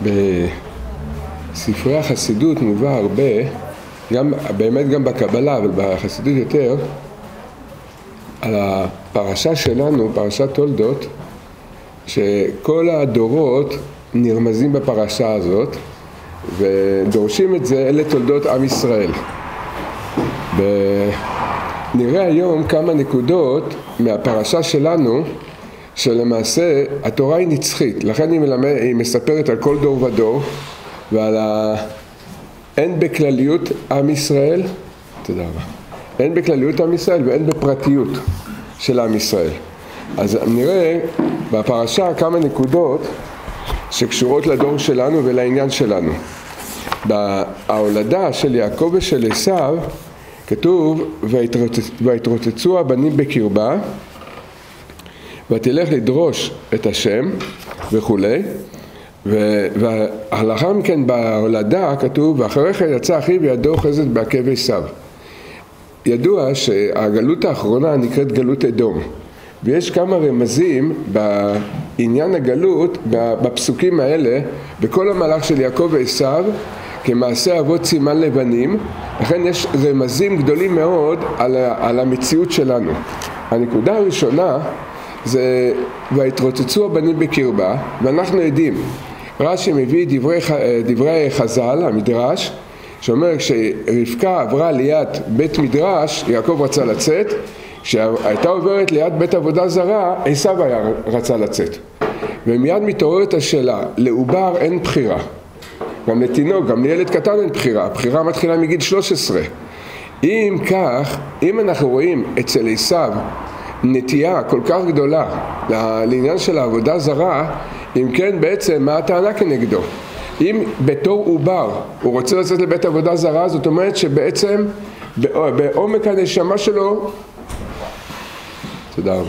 בספרי החסידות מובא הרבה, באמת גם בקבלה, אבל בחסידות יותר, על הפרשה שלנו, פרשת תולדות, שכל הדורות נרמזים בפרשה הזאת, ודורשים את זה, אלה תולדות עם ישראל. נראה היום כמה נקודות מהפרשה שלנו, שלמעשה התורה היא נצחית, לכן היא מספרת על כל דור ודור, ועל אין בכלליות עם ישראל, תודה רבה, אין בכלליות עם ישראל ואין בפרטיות של עם ישראל. אז נראה בפרשה כמה נקודות שקשורות לדור שלנו ולעניין שלנו. בהולדה של יעקב ושל עשיו כתוב ויתרוצצו הבנים בקרבה ותלך לדרוש את השם וכולי, ולאחר מכן בהולדה כתוב ואחרי כן יצא אחיו וידו אוחזת בעקב עשיו. ידוע שהגלות האחרונה נקראת גלות אדום, ויש כמה רמזים בעניין הגלות בפסוקים האלה בכל המהלך של יעקב ועשיו כמעשה אבות סימן לבנים. לכן יש רמזים גדולים מאוד על המציאות שלנו. הנקודה הראשונה זה ויתרוצצו הבנים בקרבה, ואנחנו יודעים, רש"י מביא דברי חז"ל, המדרש, שאומר כשרבקה עברה ליד בית מדרש, יעקב רצה לצאת, כשהייתה עוברת ליד בית עבודה זרה, עשיו רצה לצאת. ומיד מתעוררת השאלה, לעובר אין בחירה. גם לתינוק, גם לילד קטן אין בחירה, הבחירה מתחילה מגיל 13. אם כך, אם אנחנו רואים אצל עשיו נטייה כל כך גדולה לעניין של העבודה זרה, אם כן בעצם מה הטענה כנגדו? אם בתור עובר הוא רוצה לצאת לבית עבודה זרה, זאת אומרת שבעצם בעומק הנשמה שלו, תודה רבה,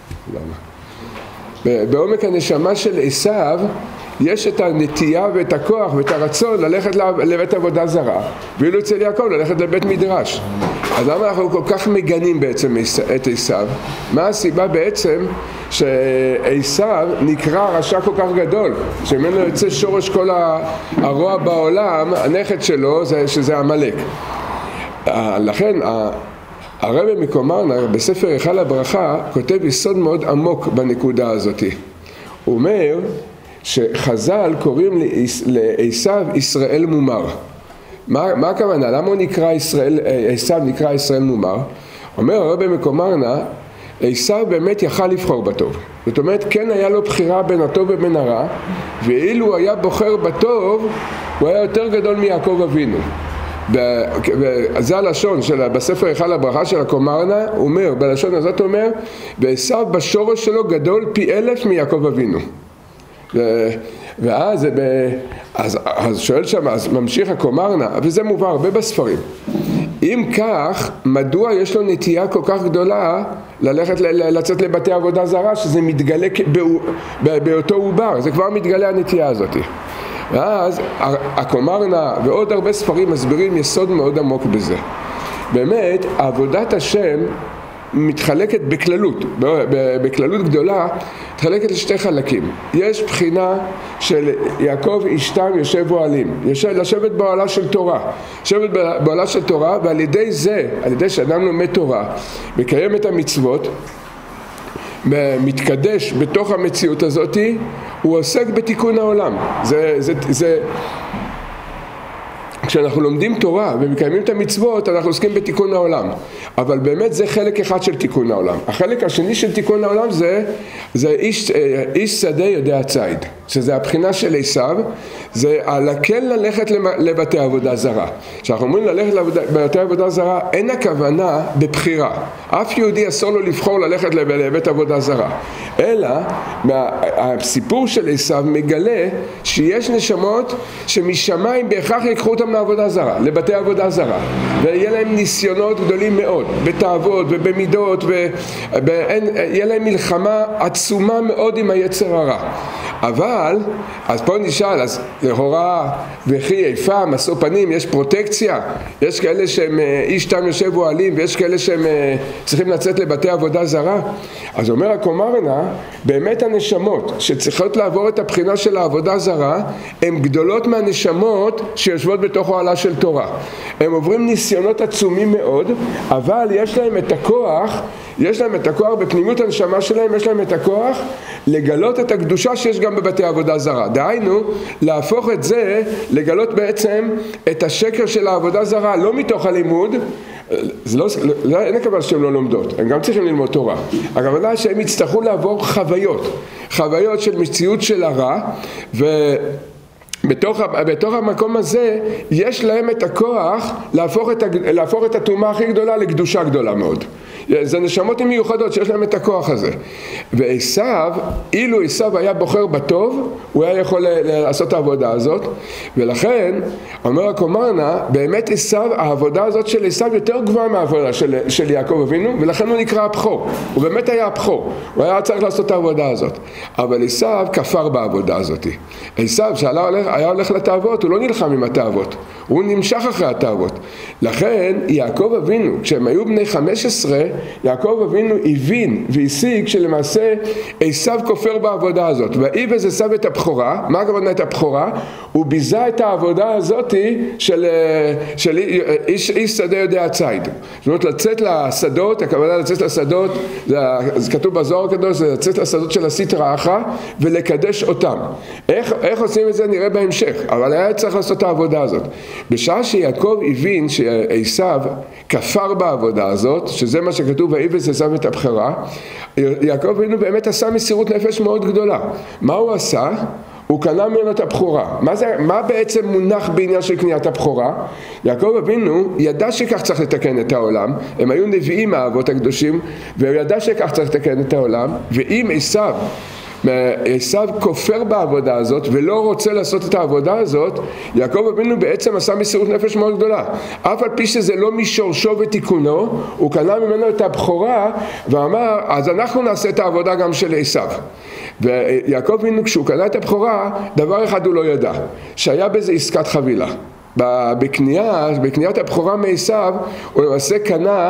בעומק הנשמה של עשיו יש את הנטייה ואת הכוח ואת הרצון ללכת לבית עבודה זרה, ואילו אצל יעקב ללכת לבית מדרש. אז למה אנחנו כל כך מגנים בעצם את עשיו? מה הסיבה בעצם שעשיו נקרא רשע כל כך גדול, שממנו יוצא שורש כל הרוע בעולם, הנכד שלו שזה עמלק. לכן הרבי מקומרנה בספר היכל הברכה כותב יסוד מאוד עמוק בנקודה הזאת. הוא אומר שחז"ל קוראים לעשיו ישראל מומר. מה הכוונה? למה הוא נקרא עשיו נקרא ישראל מומר? אומר הרבי מקומרנה, עשיו באמת יכל לבחור בטוב. זאת אומרת, כן היה לו בחירה בין הטוב ובין הרע, ואילו הוא היה בוחר בטוב, הוא היה יותר גדול מיעקב אבינו. וזה הלשון בספר היכל הברכה של הקומרנה, הוא אומר, בלשון הזאת הוא אומר, ועשיו בשורש שלו גדול פי 1000 מיעקב אבינו. ואז שואל שם, אז ממשיך הקומרנה, וזה מובא הרבה בספרים. אם כך, מדוע יש לו נטייה כל כך גדולה לצאת לבתי עבודה זרה, שזה מתגלה באותו עובר, זה כבר מתגלה הנטייה הזאת. ואז הקומרנה ועוד הרבה ספרים מסבירים יסוד מאוד עמוק בזה. באמת, עבודת השם מתחלקת בכללות גדולה, מתחלקת לשתי חלקים. יש בחינה של יעקב אשתם יושב אוהלים, לשבת באוהלה של תורה, לשבת באוהלה של תורה, ועל ידי זה, על ידי שאדם לומד תורה, מקיים את המצוות, מתקדש בתוך המציאות הזאת, הוא עוסק בתיקון העולם. כשאנחנו לומדים תורה ומקיימים את המצוות, אנחנו עוסקים בתיקון העולם. אבל באמת זה חלק אחד של תיקון העולם. החלק השני של תיקון העולם זה איש שדה יודע ציד. שזה הבחינה של עשיו, זה כן ללכת לבתי עבודה זרה. כשאנחנו אומרים ללכת לבתי עבודה זרה, אין הכוונה בבחירה. אף יהודי אסור לו לבחור ללכת לבית עבודה זרה. אלא, הסיפור של עשיו מגלה שיש נשמות שמשמיים בהכרח יקחו אותם לעבודה זרה, לבתי עבודה זרה. ויהיה להם ניסיונות גדולים מאוד, בתאוות ובמידות, ויהיה להם מלחמה עצומה מאוד עם היצר הרע. אבל, אז פה נשאל, אז לכאורה וכי איפה, משוא פנים, יש פרוטקציה, יש כאלה שהם איש תם יושב אוהלים, ויש כאלה שהם צריכים לצאת לבתי עבודה זרה. אז אומר הקומרנה, באמת הנשמות שצריכות לעבור את הבחינה של העבודה זרה, הן גדולות מהנשמות שיושבות בתוך אוהלה של תורה. הם עוברים ניסיונות עצומים מאוד, אבל יש להם את הכוח, בפנימיות הנשמה שלהם יש להם את הכוח לגלות את הקדושה שיש גם בבתי עבודה זרה. דהיינו, להפוך את זה, לגלות בעצם את השקר של העבודה זרה, לא מתוך הלימוד, אין הכוונה שהם לא לומדות, הם גם צריכים ללמוד תורה. הכוונה שהם יצטרכו לעבור חוויות של מציאות של הרע, בתוך המקום הזה יש להם את הכוח להפוך את הטומאה הכי גדולה לקדושה גדולה מאוד. זה נשמות מיוחדות שיש להם את הכוח הזה. ועשיו, אילו עשיו היה בוחר בטוב, הוא היה יכול לעשות את העבודה הזאת. ולכן, אומר הקומרנה, באמת עשיו, העבודה הזאת של עשיו יותר גבוהה מהעבודה של יעקב אבינו, ולכן הוא נקרא הבכור. הוא באמת היה הבכור. הוא היה צריך לעשות את העבודה הזאת. אבל עשיו כפר בעבודה הזאת. עשיו, היה הולך לתאוות, הוא לא נלחם עם התאוות. הוא נמשך אחרי התאוות. לכן, יעקב אבינו, כשהם היו בני 15, יעקב אבינו הבין והשיג שלמעשה עשיו כופר בעבודה הזאת. ואיבז עשיו את הבכורה. מה הכוונה את הבכורה? הוא ביזה את העבודה הזאת של איש שדה יודע ציד. זאת אומרת, לצאת לשדות, הכוונה לצאת לשדות, זה כתוב בזוהר הקדוש, זה לצאת לשדות של הסטרא אחרא ולקדש אותם. איך עושים את זה נראה בהמשך, אבל היה צריך לעשות את העבודה הזאת. בשעה שיעקב הבין שעשיו כפר בעבודה הזאת, שזה מה שכתוב, ואיבז עשיו את הבכורה, יעקב אבינו באמת עשה מסירות נפש מאוד גדולה. מה הוא עשה? הוא קנה ממנו את הבכורה. מה בעצם מונח בעניין של קניית הבכורה? יעקב אבינו ידע שכך צריך לתקן את העולם, הם היו נביאים מהאבות הקדושים, והוא ידע שכך צריך לתקן את העולם, ואם עשיו כופר בעבודה הזאת ולא רוצה לעשות את העבודה הזאת, יעקב אבינו בעצם עשה מסירות נפש מאוד גדולה. אף על פי שזה לא משורשו ותיקונו, הוא קנה ממנו את הבכורה ואמר, אז אנחנו נעשה את העבודה גם של עשיו. ויעקב אבינו כשהוא קנה את הבכורה, דבר אחד הוא לא ידע, שהיה בזה עסקת חבילה. בקניית הבכורה מעשיו, הוא למעשה קנה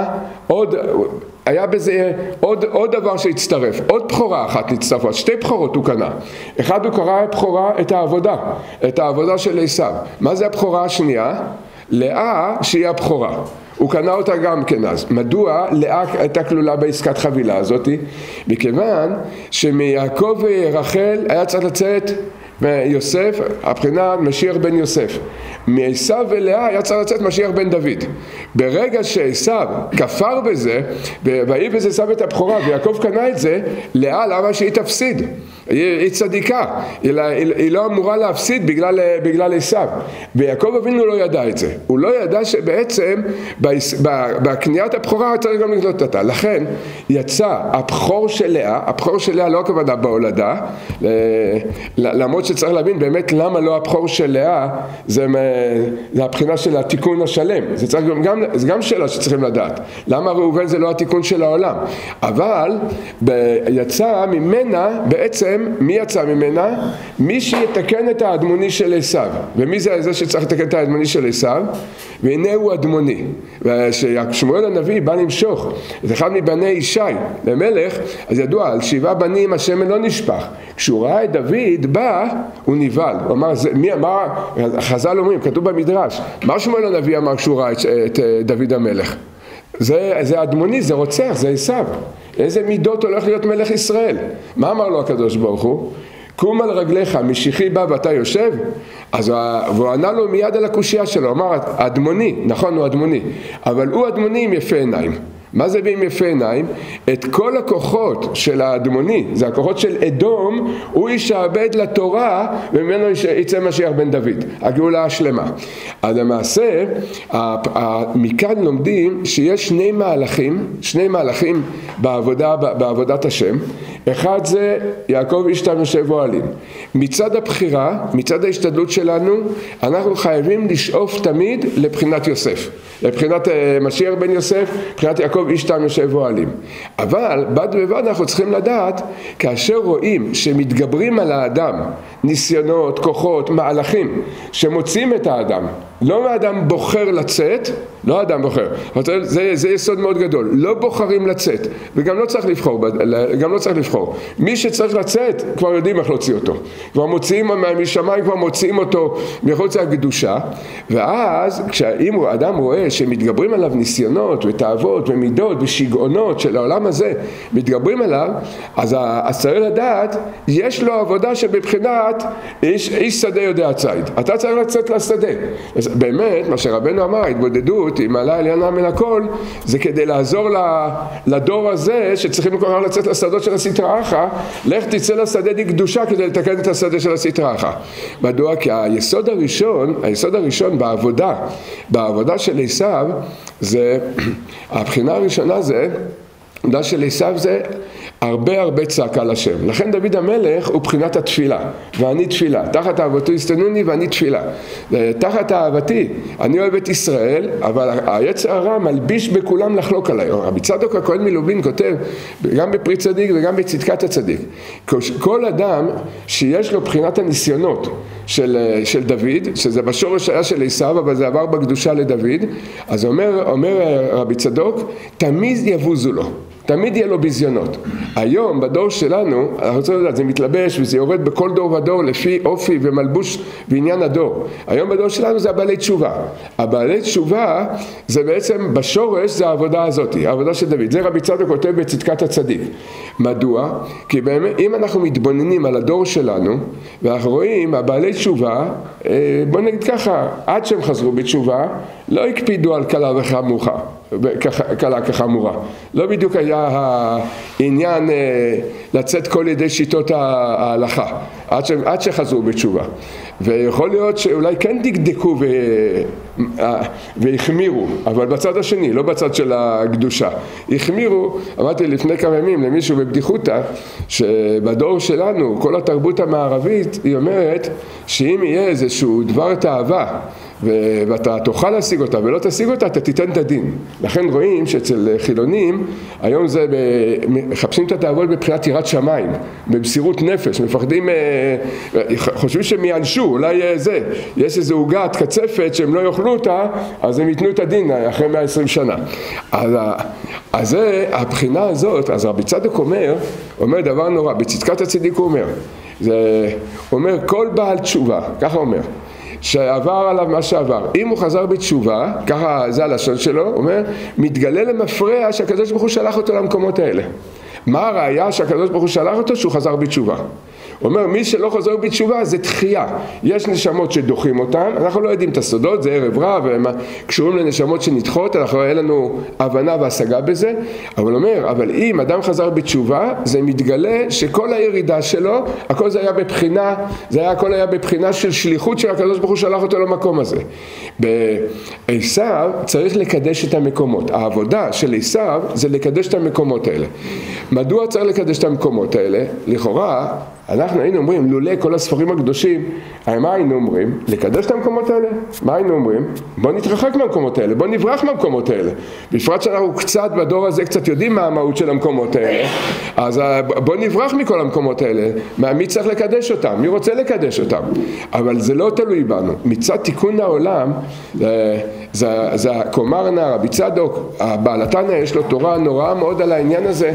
היה בזה עוד דבר שהצטרף, עוד בכורה אחת נצטרפה, שתי בכורות הוא קנה. אחד הוא קרא בכורה את העבודה של עשיו. מה זה הבכורה השנייה? לאה שהיא הבכורה. הוא קנה אותה גם כן אז. מדוע לאה הייתה כלולה בעסקת חבילה הזאת? מכיוון שמיעקב ורחל היה צריך לצאת מיוסף, הבחינה משיח בן יוסף. מעשיו ולאה היה צריך לצאת משיח בן דוד. ברגע שעשיו כפר בזה, ואיבז עשיו את הבכורה, ויעקב קנה את זה, לאה למה שהיא תפסיד? היא צדיקה, היא לא אמורה להפסיד בגלל עשיו. ויעקב אבינו לא ידע את זה. הוא לא ידע שבעצם בקניית הבכורה צריך גם לקנות אותה. לכן יצא הבכור של לאה לא הכוונה בהולדה, למרות שצריך להבין באמת למה לא הבכור של לאה, זה הבחינה של התיקון השלם. זה גם שאלה שצריכים לדעת. למה ראובן זה לא התיקון של העולם? אבל יצא ממנה בעצם, מי יצא ממנה? מי שיתקן את האדמוני של עשיו. ומי זה שצריך לתקן את האדמוני של עשיו? והנה הוא אדמוני. ושמואל הנביא בא למשוך את אחד מבני ישי למלך, אז ידוע, על 7 בנים השמן לא נשפך. כשהוא ראה את דוד בא, הוא נבהל. הוא אמר, מי אמר? חז"ל אומרים, כתוב במדרש, מה שמואל הנביא אמר כשהוא ראה את דוד המלך? זה אדמוני, זה רוצח, זה עשיו. איזה מידות הולך להיות מלך ישראל? מה אמר לו הקדוש ברוך הוא? קום על רגליך, משיחי בא ואתה יושב? והוא ענה לו מיד על הקושייה שלו, אמר, אדמוני, נכון הוא אדמוני, אבל הוא אדמוני עם יפה עיניים. מה זה עם יפה עיניים? את כל הכוחות של האדמוני, זה הכוחות של אדום, הוא ישעבד לתורה, וממנו יצא משיח בן דוד, הגאולה השלמה. אז למעשה, מכאן לומדים שיש שני מהלכים בעבודת השם. אחד זה יעקב איש תם יושב אוהלים. מצד הבחירה, מצד ההשתדלות שלנו, אנחנו חייבים לשאוף תמיד לבחינת יוסף, לבחינת משיח בן יוסף, לבחינת יעקב איש תם יושב אוהלים. אבל בד בבד אנחנו צריכים לדעת, כאשר רואים שמתגברים על האדם ניסיונות, כוחות, מהלכים שמוצאים את האדם, לא האדם בוחר לצאת, לא האדם בוחר, זה יסוד מאוד גדול, לא בוחרים לצאת, וגם לא צריך לבחור, גם לא צריך לבחור. מי שצריך לצאת, כבר יודעים איך להוציא אותו, כבר מוציאים משמיים, כבר מוציאים אותו מחוץ לקדושה, ואז כשאם האדם רואה שמתגברים עליו ניסיונות ותאוות ומידות ושגעונות של העולם הזה, מתגברים עליו, אז צריך לדעת, יש לו עבודה שבבחינת איש שדה יודע ציד, אתה צריך לצאת לשדה. אז באמת מה שרבנו אמר, ההתבודדות עם מעלה עליונה מן הכל, זה כדי לעזור לדור הזה שצריכים כל כך לצאת לשדות של הסטרא אחרא, לך תצא לשדה דקדושה כדי לתקן את השדה של הסטרא אחרא. מדוע? כי היסוד הראשון בעבודה של עשיו, זה הבחינה הראשונה זה, העבודה של עשיו זה הרבה צעקה לשם. לכן דוד המלך הוא בחינת התפילה, ואני תפילה. תחת אהבתו ישטנוני ואני תפילה. תחת אהבתי, אני אוהב את ישראל, אבל היצר הרע מלביש בכולם לחלוק עליי. רבי צדוק הכהן מלובין כותב, גם בפרי צדיק וגם בצדקת הצדיק. כל אדם שיש לו בחינת הניסיונות של דוד, שזה בשורש היה של עשיו, אבל זה עבר בקדושה לדוד, אז אומר רבי צדוק, תמיד יבוזו לו. תמיד יהיה לו ביזיונות. היום בדור שלנו, אנחנו רוצים לדעת, זה מתלבש וזה יורד בכל דור ודור לפי אופי ומלבוש ועניין הדור. היום בדור שלנו זה הבעלי תשובה. הבעלי תשובה זה בעצם בשורש זה העבודה הזאת, העבודה של דוד. זה רבי צדוק כותב בצדקת הצדיק. מדוע? כי באמת אם אנחנו מתבוננים על הדור שלנו ואנחנו רואים הבעלי תשובה, בוא נגיד ככה, עד שהם חזרו בתשובה לא הקפידו על קלה וחמורה. קלה כחמורה. לא בדיוק היה העניין לצאת כל ידי שיטות ההלכה, עד שחזרו בתשובה. ויכול להיות שאולי כן דקדקו והחמירו, אבל בצד השני, לא בצד של הקדושה. החמירו, אמרתי לפני כמה ימים למישהו בבדיחותא, שבדור שלנו, כל התרבות המערבית, היא אומרת שאם יהיה איזשהו דבר תאווה, ואתה תוכל להשיג אותה ולא תשיג אותה, אתה תיתן את הדין. לכן רואים שאצל חילונים, היום זה מחפשים את התאוות בבחינת יראת שמיים, במסירות נפש, מפחדים, חושבים שהם יענשו, אולי יש איזו עוגת קצפת שהם לא יאכלו אותה, אז הם ייתנו את הדין אחרי 120 שנה. אז זה, הבחינה הזאת, אז רבי צדוק אומר דבר נורא, בצדקת הצדיק הוא אומר, כל בעל תשובה, ככה אומר, שעבר עליו מה שעבר, אם הוא חזר בתשובה, ככה זה הלשון שלו, אומר, מתגלה למפרע שהקדוש ברוך הוא שלח אותו למקומות האלה. מה הראיה שהקדוש ברוך הוא שלח אותו? שהוא חזר בתשובה. הוא אומר, מי שלא חוזר בתשובה זה דחייה. יש נשמות שדוחים אותן, אנחנו לא יודעים את הסודות, זה ערב רע, והם קשורים לנשמות שנדחות, אנחנו אין לנו הבנה והשגה בזה, אבל הוא אומר, אבל אם אדם חזר בתשובה, זה מתגלה שכל הירידה שלו, הכל זה היה בבחינה, הכל היה בבחינה של שליחות של הקדוש ברוך הוא שלח אותו למקום הזה. בעשיו צריך לקדש את המקומות. העבודה של עשיו זה לקדש את המקומות האלה. מדוע צריך לקדש את המקומות האלה? לכאורה, אנחנו היינו אומרים, לולא כל הספרים הקדושים, מה היינו אומרים? לקדש את המקומות האלה? מה היינו אומרים? בוא נתרחק מהמקומות האלה, בוא נברח מהמקומות האלה. בפרט שאנחנו קצת בדור הזה קצת יודעים מה המהות של המקומות האלה, אז בוא נברח מכל המקומות האלה. מי צריך לקדש אותם? מי רוצה לקדש אותם? אבל זה לא תלוי בנו. מצד תיקון העולם, זה כלומר רבי צדוק, הבעל התניא יש לו תורה נוראה מאוד על העניין הזה,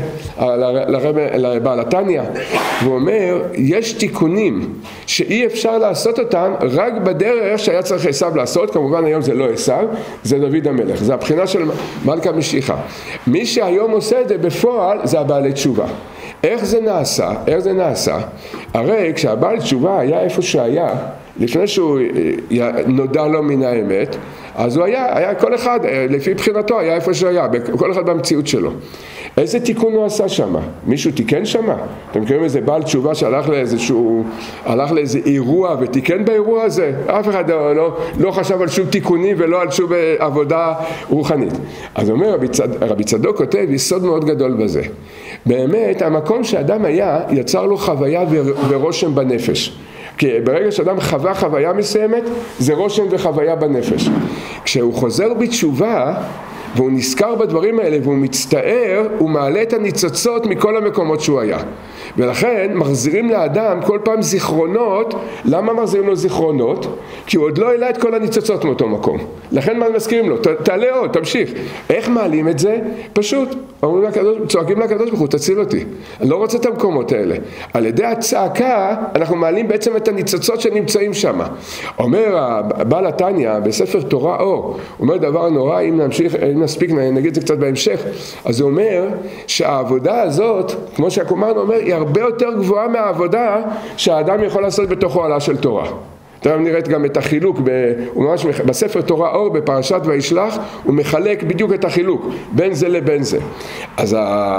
על בעל התניא, והוא אומר, יש תיקונים שאי אפשר לעשות אותם רק בדרך שהיה צריך עשיו לעשות, כמובן היום זה לא עשיו, זה דוד המלך, זה הבחינה של מלכה משיחה. מי שהיום עושה את זה בפועל זה הבעלי תשובה. איך זה נעשה? הרי כשהבעל תשובה היה איפה שהיה, לפני שהוא נודע לו מן האמת, אז הוא היה כל אחד, לפי בחינתו, היה איפה שהיה, כל אחד במציאות שלו. איזה תיקון הוא עשה שם? מישהו תיקן שם? אתם מכירים איזה בעל תשובה שהלך לאיזה אירוע ותיקן באירוע הזה? אף אחד לא חשב על שום תיקונים ולא על שום עבודה רוחנית. אז אומר רבי צדוק כותב, יסוד מאוד גדול בזה. באמת, המקום שאדם היה, יצר לו חוויה ורושם בנפש. כי ברגע שאדם חווה חוויה מסוימת, זה רושם וחוויה בנפש. כשהוא חוזר בתשובה, והוא נזכר בדברים האלה והוא מצטער, הוא מעלה את הניצוצות מכל המקומות שהוא היה. ולכן מחזירים לאדם כל פעם זיכרונות. למה מחזירים לו זיכרונות? כי הוא עוד לא העלה את כל הניצוצות מאותו מקום. לכן מה מזכירים לו? תעלה עוד, תמשיך. איך מעלים את זה? פשוט צועקים לקדוש ברוך הוא, תציל אותי. אני לא רוצה את המקומות האלה. על ידי הצעקה אנחנו מעלים בעצם את הניצוצות שנמצאים שם. אומר בעל התניא בספר תורה אור, הוא אומר דבר נורא, אם נספיק נגיד את זה קצת בהמשך. אז הוא אומר שהעבודה הזאת, כמו שהקומרנו אומר, היא הרבה יותר גבוהה מהעבודה שהאדם יכול לעשות בתוך אוהלה של תורה. תראה, נראית גם את החילוק, הוא ממש בספר תורה אור בפרשת וישלח, הוא מחלק בדיוק את החילוק בין זה לבין זה. אז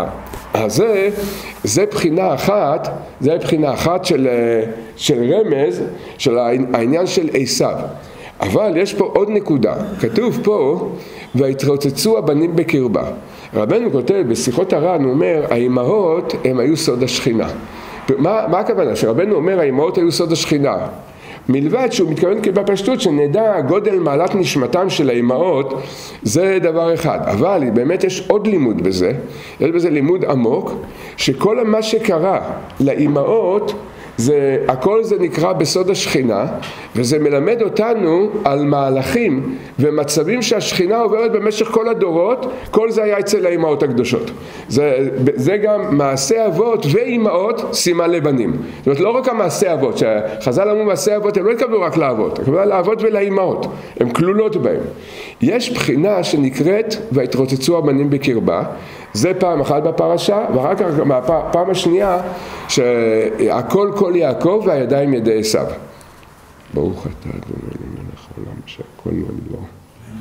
זה בחינה אחת של רמז, של העניין של עשיו. אבל יש פה עוד נקודה, כתוב פה, והתרוצצו הבנים בקרבה. רבנו כותב בשיחות הר"ן, הוא אומר, האימהות הם היו סוד השכינה. מה הכוונה? שרבנו אומר, האימהות היו סוד השכינה. מלבד שהוא מתכוון בפשטות שנדע גודל מעלת נשמתם של האימהות, זה דבר אחד. אבל באמת יש עוד לימוד בזה, יש בזה לימוד עמוק, שכל מה שקרה לאימהות, הכל זה נקרא בסוד השכינה, וזה מלמד אותנו על מהלכים ומצבים שהשכינה עוברת במשך כל הדורות. כל זה היה אצל האימהות הקדושות. זה גם מעשה אבות ואימהות סימן לבנים. זאת אומרת, לא רק המעשה אבות, שחז"ל אמרו מעשה אבות, הם לא התקבלו רק לאבות, הכוונה לאבות ולאימהות, הן כלולות בהם. יש בחינה שנקראת והתרוצצו הבנים בקרבה, זה פעם אחת בפרשה, ואחר כך פעם השנייה שהכל כל יעקב והידיים ידי עשיו. ברוך אתה אדוני מלך העולם שהכל נהיה לו.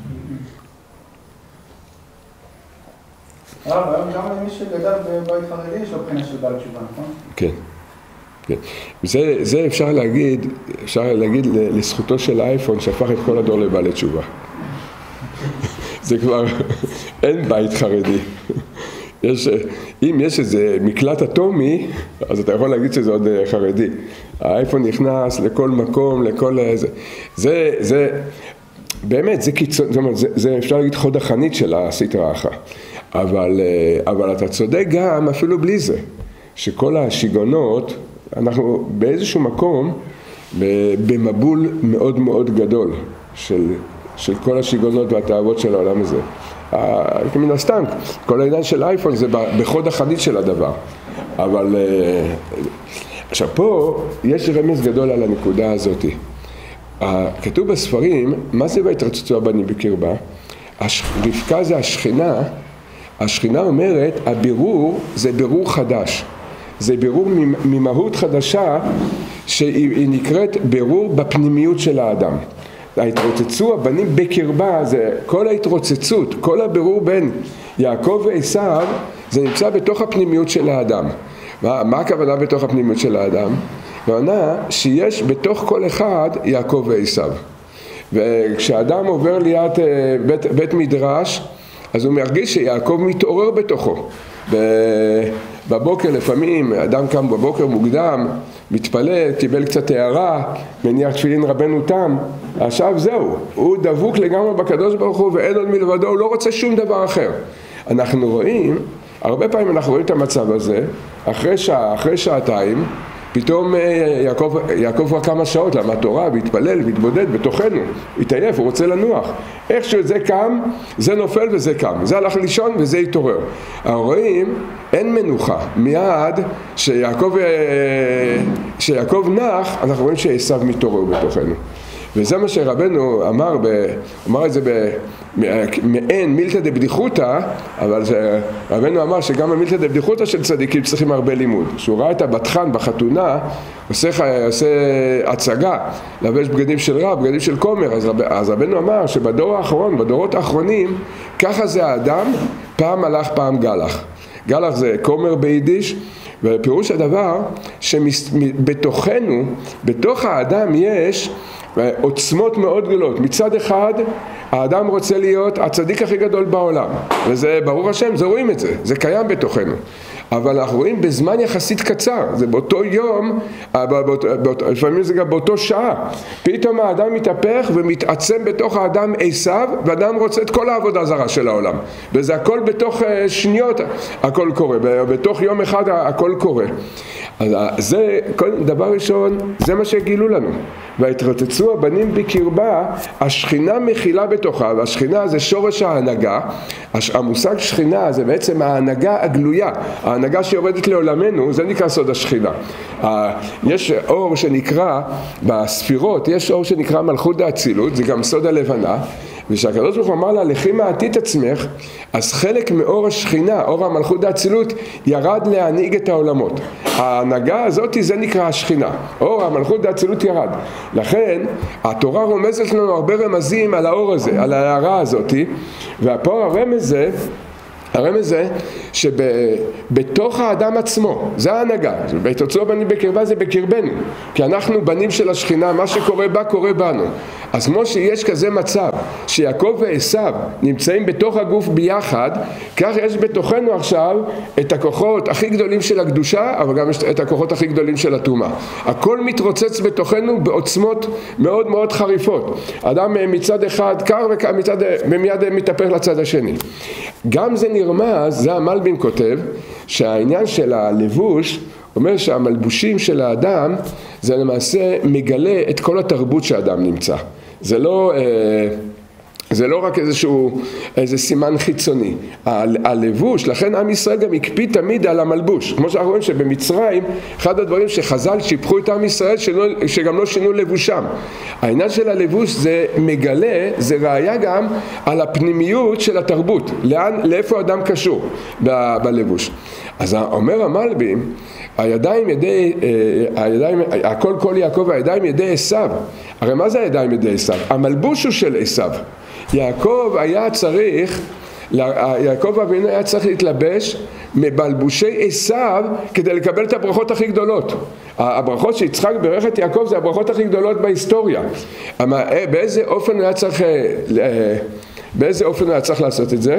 הרב, היום גם למי שגדל בבית חרדי יש לו בחינה של בעל תשובה, נכון? כן. כן. זה אפשר להגיד לזכותו של האייפון שהפך את כל הדור לבעלי תשובה. זה כבר, אין בית חרדי. אם יש איזה מקלט אטומי, אז אתה יכול להגיד שזה עוד חרדי. האייפון נכנס לכל מקום, לכל זה באמת, זה קיצון, זה אפשר להגיד חוד החנית של הסטרא אחרא. אבל אתה צודק גם אפילו בלי זה, שכל השיגעונות, אנחנו באיזשהו מקום במבול מאוד מאוד גדול של כל השיגעונות והתאוות של העולם הזה. מן הסתם, כל העניין של אייפון זה בחוד החנית של הדבר. אבל עכשיו פה יש רמז גדול על הנקודה הזאת. כתוב בספרים, מה זה והתרוצצו הבנים בקרבה? רבקה זה השכינה. השכינה אומרת, הבירור זה בירור חדש. זה בירור ממהות חדשה שהיא נקראת בירור בפנימיות של האדם. ההתרוצצו הבנים בקרבה, זה כל ההתרוצצות, כל הבירור בין יעקב ועשיו, זה נמצא בתוך הפנימיות של האדם. מה הכוונה בתוך הפנימיות של האדם? הכוונה שיש בתוך כל אחד יעקב ועשיו. וכשאדם עובר ליד בית מדרש, אז הוא מרגיש שיעקב מתעורר בתוכו. בבוקר לפעמים, אדם קם בבוקר מוקדם, מתפלל, קיבל קצת הערה, מניח תפילין רבנו תם, עכשיו זהו, הוא דבוק לגמרי בקדוש ברוך הוא ואין עוד מלבדו, הוא לא רוצה שום דבר אחר. אנחנו רואים, הרבה פעמים אנחנו רואים את המצב הזה, אחרי שעה, אחרי שעתיים, פתאום יעקב כבר כמה שעות למד תורה והתפלל והתבודד בתוכנו, התעייף, הוא רוצה לנוח. איך שזה קם, זה נופל וזה קם, זה הלך לישון וזה התעורר. רואים, אין מנוחה, מיד שיעקב נח, אנחנו רואים שעשיו מתעורר בתוכנו. וזה מה שרבנו אמר את זה מעין מילתא דבדיחותא, אבל רבנו אמר שגם המילתא דבדיחותא של צדיקים צריכים הרבה לימוד. כשהוא ראה את הבטחן בחתונה עושה הצגה, לבש בגדים של רב, בגדים של כומר, אז רבנו אמר שבדור האחרון, בדורות האחרונים, ככה זה האדם, פעם הלך פעם גלח. גלח זה כומר ביידיש, ופירוש הדבר שבתוכנו, בתוך האדם יש עוצמות מאוד גדולות. מצד אחד האדם רוצה להיות הצדיק הכי גדול בעולם, וזה ברור השם, זה רואים את זה, זה קיים בתוכנו, אבל אנחנו רואים בזמן יחסית קצר, זה באותו יום, לפעמים זה גם באותו שעה, פתאום האדם מתהפך ומתעצם בתוך האדם עשיו, ואדם רוצה את כל העבודה זרה של העולם, וזה הכל בתוך שניות, הכל קורה, בתוך יום אחד הכל קורה. אז זה, דבר ראשון, זה מה שגילו לנו. והתרוצצו הבנים בקרבה, השכינה מכילה בתוכה, והשכינה זה שורש ההנהגה. המושג שכינה זה בעצם ההנהגה הגלויה, ההנהגה שיורדת לעולמנו, זה נקרא סוד השכינה. יש אור שנקרא, בספירות, יש אור שנקרא מלכות דאצילות, זה גם סוד הלבנה, ושהקדוש ברוך הוא אמר לה, לכי מעטי את עצמך, אז חלק מאור השכינה, אור המלכות דאצילות, ירד להנהיג את העולמות. ההנהגה הזאת זה נקרא השכינה, אור המלכות דאצילות ירד. לכן התורה רומזת לנו הרבה רמזים על האור הזה, על ההערה הזאת, והפה הרמז זה שבתוך האדם עצמו, זה ההנהגה, ותוצאו בנים בקרבה זה בקרבנו, כי אנחנו בנים של השכינה, מה שקורה בה קורה בנו. אז כמו שיש כזה מצב שיעקב ועשיו נמצאים בתוך הגוף ביחד, כך יש בתוכנו עכשיו את הכוחות הכי גדולים של הקדושה, אבל גם את הכוחות הכי גדולים של הטומאה. הכל מתרוצץ בתוכנו בעוצמות מאוד מאוד חריפות. אדם מצד אחד קר ומיד מתהפך לצד השני. גם זה נרמז, זה המלבים כותב, שהעניין של הלבוש אומר שהמלבושים של האדם זה למעשה מגלה את כל התרבות שהאדם נמצא. זה לא רק איזה סימן חיצוני. הלבוש, לכן עם ישראל גם הקפיד תמיד על המלבוש. כמו שאנחנו רואים שבמצרים, אחד הדברים שחז"ל שיבחו את עם ישראל, שגם לא שינו לבושם. העניין של הלבוש זה מגלה, זה ראיה גם על הפנימיות של התרבות. לאיפה אדם קשור בלבוש. אז אומר המלבים, הכל כל יעקב הידיים ידי עשיו. הרי מה זה הידיים ידי עשיו? המלבוש הוא של עשיו. יעקב אבינו היה צריך להתלבש מבלבושי עשיו כדי לקבל את הברכות הכי גדולות. הברכות שיצחק ברך את יעקב זה הברכות הכי גדולות בהיסטוריה. באיזה אופן הוא היה צריך לעשות את זה?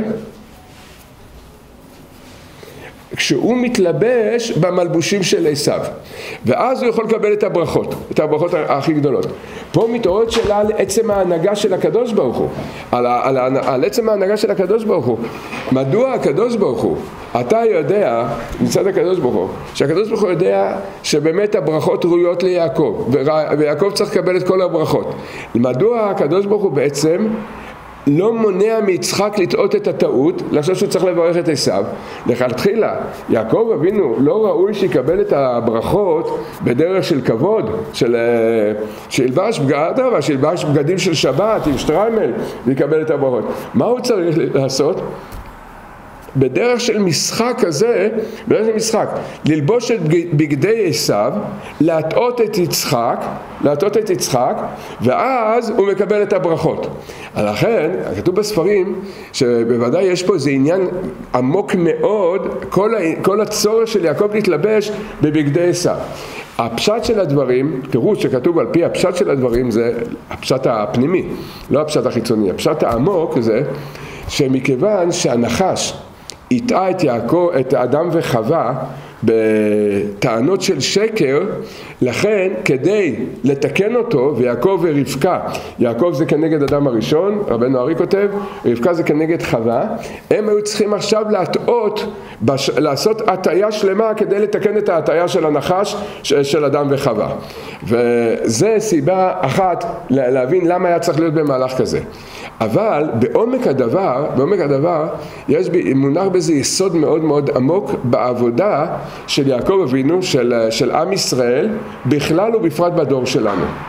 כשהוא מתלבש במלבושים של עשיו, ואז הוא יכול לקבל את הברכות הכי גדולות. פה מתעוררת שאלה על עצם ההנהגה של הקדוש ברוך הוא, על עצם ההנהגה של הקדוש ברוך הוא. מדוע הקדוש ברוך הוא, אתה יודע מצד הקדוש ברוך הוא, שהקדוש ברוך הוא יודע שבאמת הברכות ראויות ליעקב, ויעקב צריך לקבל את כל הברכות. מדוע הקדוש ברוך הוא בעצם לא מונע מיצחק לטעות את הטעות, לחשוב שהוא צריך לברך את עשיו? לכתחילה, יעקב אבינו לא ראוי שיקבל את הברכות בדרך של כבוד, שילבש בגדים של שבת עם שטריימל ויקבל את הברכות. מה הוא צריך לעשות? בדרך של משחק כזה, ללבוש את בגדי עשיו, להטעות את יצחק, ואז הוא מקבל את הברכות. לכן, כתוב בספרים, שבוודאי יש פה איזה עניין עמוק מאוד, כל הצורך של יעקב להתלבש בבגדי עשיו. הפשט של הדברים, פירוש שכתוב על פי הפשט של הדברים, זה הפשט הפנימי, לא הפשט החיצוני. הפשט העמוק זה שמכיוון שהנחש הטעה את אדם וחווה בטענות של שקר, לכן כדי לתקן אותו, ויעקב ורבקה, יעקב זה כנגד אדם הראשון, רבנו ארי כותב, רבקה זה כנגד חווה, הם היו צריכים עכשיו לעשות הטעיה שלמה כדי לתקן את ההטעיה של הנחש של אדם וחווה. וזה סיבה אחת להבין למה היה צריך להיות במהלך כזה. אבל בעומק הדבר יש מונח בזה יסוד מאוד מאוד עמוק בעבודה של יעקב אבינו, של עם ישראל, בכלל ובפרט בדור שלנו.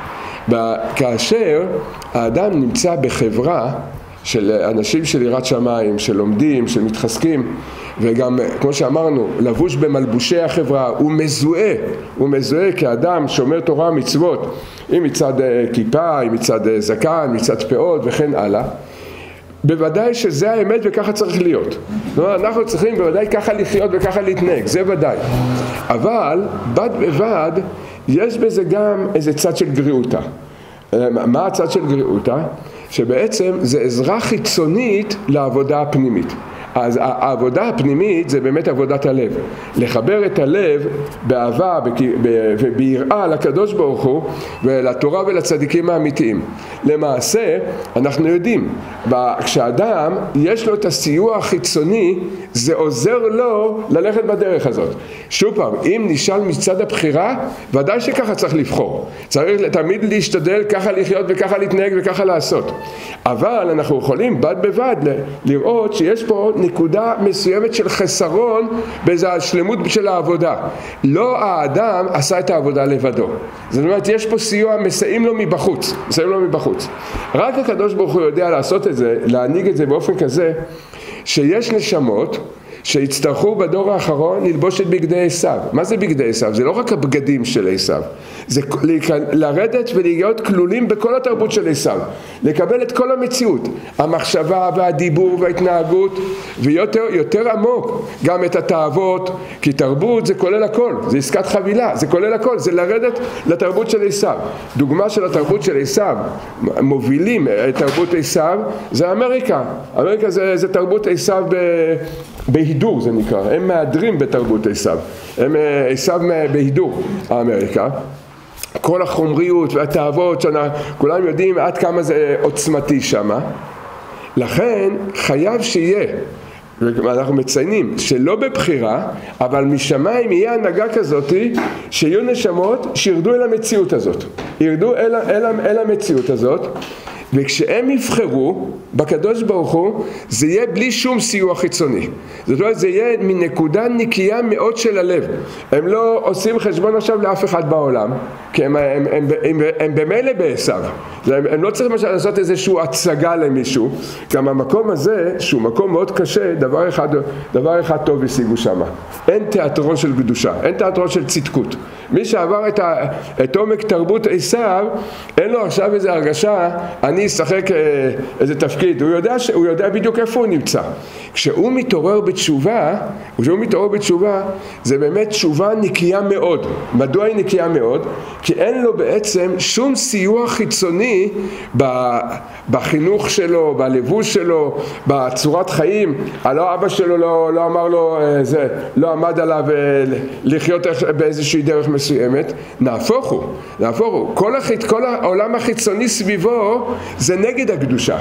כאשר האדם נמצא בחברה של אנשים של יראת שמיים, שלומדים, שמתחזקים, וגם, כמו שאמרנו, לבוש במלבושי החברה, הוא מזוהה כאדם שומר תורה ומצוות, אם מצד כיפה, אם מצד זקן, מצד פאות וכן הלאה. בוודאי שזה האמת וככה צריך להיות. אנחנו צריכים בוודאי ככה לחיות וככה להתנהג, זה ודאי. אבל בד בבד יש בזה גם איזה צד של גריעותה. מה הצד של גריעותה? שבעצם זה עזרה חיצונית לעבודה הפנימית. אז העבודה הפנימית זה באמת עבודת הלב. לחבר את הלב באהבה וביראה לקדוש ברוך הוא ולתורה ולצדיקים האמיתיים. למעשה, אנחנו יודעים, כשאדם יש לו את הסיוע החיצוני, זה עוזר לו ללכת בדרך הזאת. שוב פעם, אם נשאל מצד הבחירה, ודאי שככה צריך לבחור. צריך תמיד להשתדל ככה לחיות וככה להתנהג וככה לעשות. אבל אנחנו יכולים בד בבד לראות שיש פה נקודה מסוימת של חסרון באיזו השלמות של העבודה. לא האדם עשה את העבודה לבדו. זאת אומרת, יש פה סיוע, מסייעים לו מבחוץ. רק הקדוש ברוך הוא יודע לעשות את זה, להנהיג את זה באופן כזה, שיש נשמות שיצטרכו בדור האחרון ללבוש את בגדי עשיו. מה זה בגדי עשיו? זה לא רק הבגדים של עשיו, זה לרדת ולהיות כלולים בכל התרבות של עשיו, לקבל את כל המציאות, המחשבה והדיבור וההתנהגות, ויותר עמוק גם את התאוות, כי תרבות זה כולל הכל, זה עסקת חבילה, זה כולל הכל, זה לרדת לתרבות של עשיו. דוגמה של התרבות של עשיו, מובילים את תרבות עשיו, זה אמריקה. אמריקה זה תרבות עשיו בהידור, זה נקרא. הם מהדרים בתרבות עשיו. הם עשיו בהידור, האמריקה. כל החומריות והתאוות, כולם יודעים עד כמה זה עוצמתי שמה. לכן חייב שיהיה, ואנחנו מציינים שלא בבחירה, אבל משמיים יהיה הנהגה כזאת שיהיו נשמות שירדו אל המציאות הזאת. ירדו אל המציאות הזאת, וכשהם יבחרו בקדוש ברוך הוא, זה יהיה בלי שום סיוע חיצוני. זאת אומרת, זה יהיה מנקודה נקייה מאוד של הלב. הם לא עושים חשבון עכשיו לאף אחד בעולם, כי הם במילא בעשיו. הם לא צריכים לעשות איזושהי הצגה למישהו. גם המקום הזה, שהוא מקום מאוד קשה, דבר אחד טוב השיגו שם. אין תיאטרון של קדושה, אין תיאטרון של צדקות. מי שעבר את עומק תרבות עשיו, אין לו עכשיו איזו הרגשה, אני אשחק איזה תפקיד. הוא יודע בדיוק איפה הוא נמצא. כשהוא מתעורר בתשובה, זה באמת תשובה נקייה מאוד. מדוע היא נקייה מאוד? כי אין לו בעצם שום סיוע חיצוני בחינוך שלו, בלבוש שלו, בצורת חיים. הלא אבא שלו לא אמר לו זה, לא עמד עליו לחיות באיזושהי דרך מסוימת. נהפוך הוא. כל העולם החיצוני סביבו זה נגד הקדושה.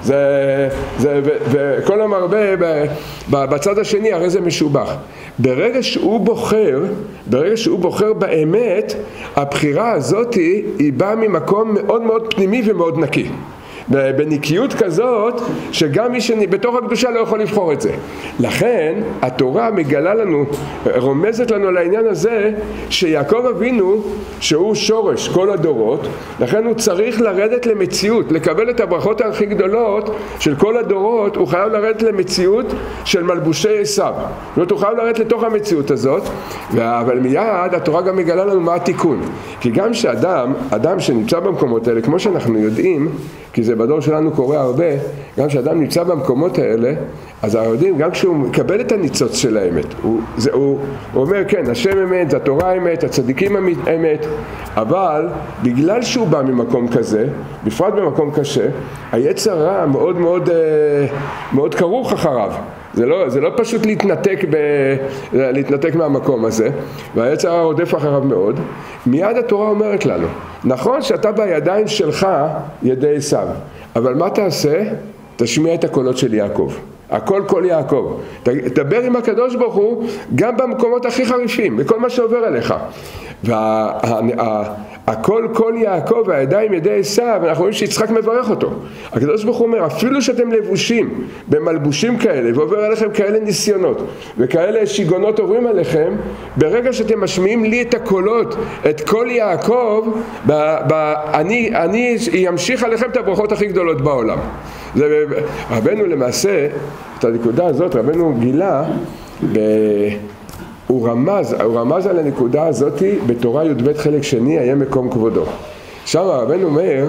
וכל המרבה בצד השני הרי זה משובח. ברגע שהוא בוחר באמת, הבחירה הזאת היא באה ממקום מאוד מאוד פנימי ומאוד נקי. בנקיות כזאת שגם מי שבתוך הקדושה לא יכול לבחור את זה. לכן התורה מגלה לנו, רומזת לנו על העניין הזה שיעקב אבינו שהוא שורש כל הדורות, לכן הוא צריך לרדת למציאות, לקבל את הברכות הכי גדולות של כל הדורות. הוא חייב לרדת למציאות של מלבושי עשיו. זאת אומרת, הוא חייב לרדת לתוך המציאות הזאת, אבל מיד התורה גם מגלה לנו מה התיקון. כי גם אדם שנמצא במקומות האלה, כמו שאנחנו יודעים, כי זה בדור שלנו קורה הרבה, גם כשאדם נמצא במקומות האלה, אז היהודים, גם כשהוא מקבל את הניצוץ של האמת, הוא אומר, כן, השם אמת, התורה אמת, הצדיקים אמת, אבל בגלל שהוא בא ממקום כזה, בפרט במקום קשה, היצר רע מאוד מאוד, מאוד כרוך אחריו. זה לא פשוט להתנתק מהמקום הזה, והיצר הרע רודף אחריו מאוד. מיד התורה אומרת לנו, נכון שאתה בידיים שלך ידי עשיו, אבל מה תעשה? תשמיע את הקולות של יעקב. הכל קול יעקב. תדבר עם הקדוש ברוך הוא גם במקומות הכי חריפים, בכל מה שעובר עליך. הכל כל יעקב והידיים ידי עשיו, אנחנו רואים שיצחק מברך אותו. הקדוש ברוך הוא אומר, אפילו שאתם לבושים במלבושים כאלה, ועובר עליכם כאלה ניסיונות, וכאלה שיגונות עוברים עליכם, ברגע שאתם משמיעים לי את הקולות, את כל יעקב, אני ימשיך עליכם את הברכות הכי גדולות בעולם. רבנו למעשה, את הנקודה הזאת, רבנו גילה, הוא רמז על הנקודה הזאת בתורה י"ב חלק שני, היה מקום כבודו. שם רבנו אומר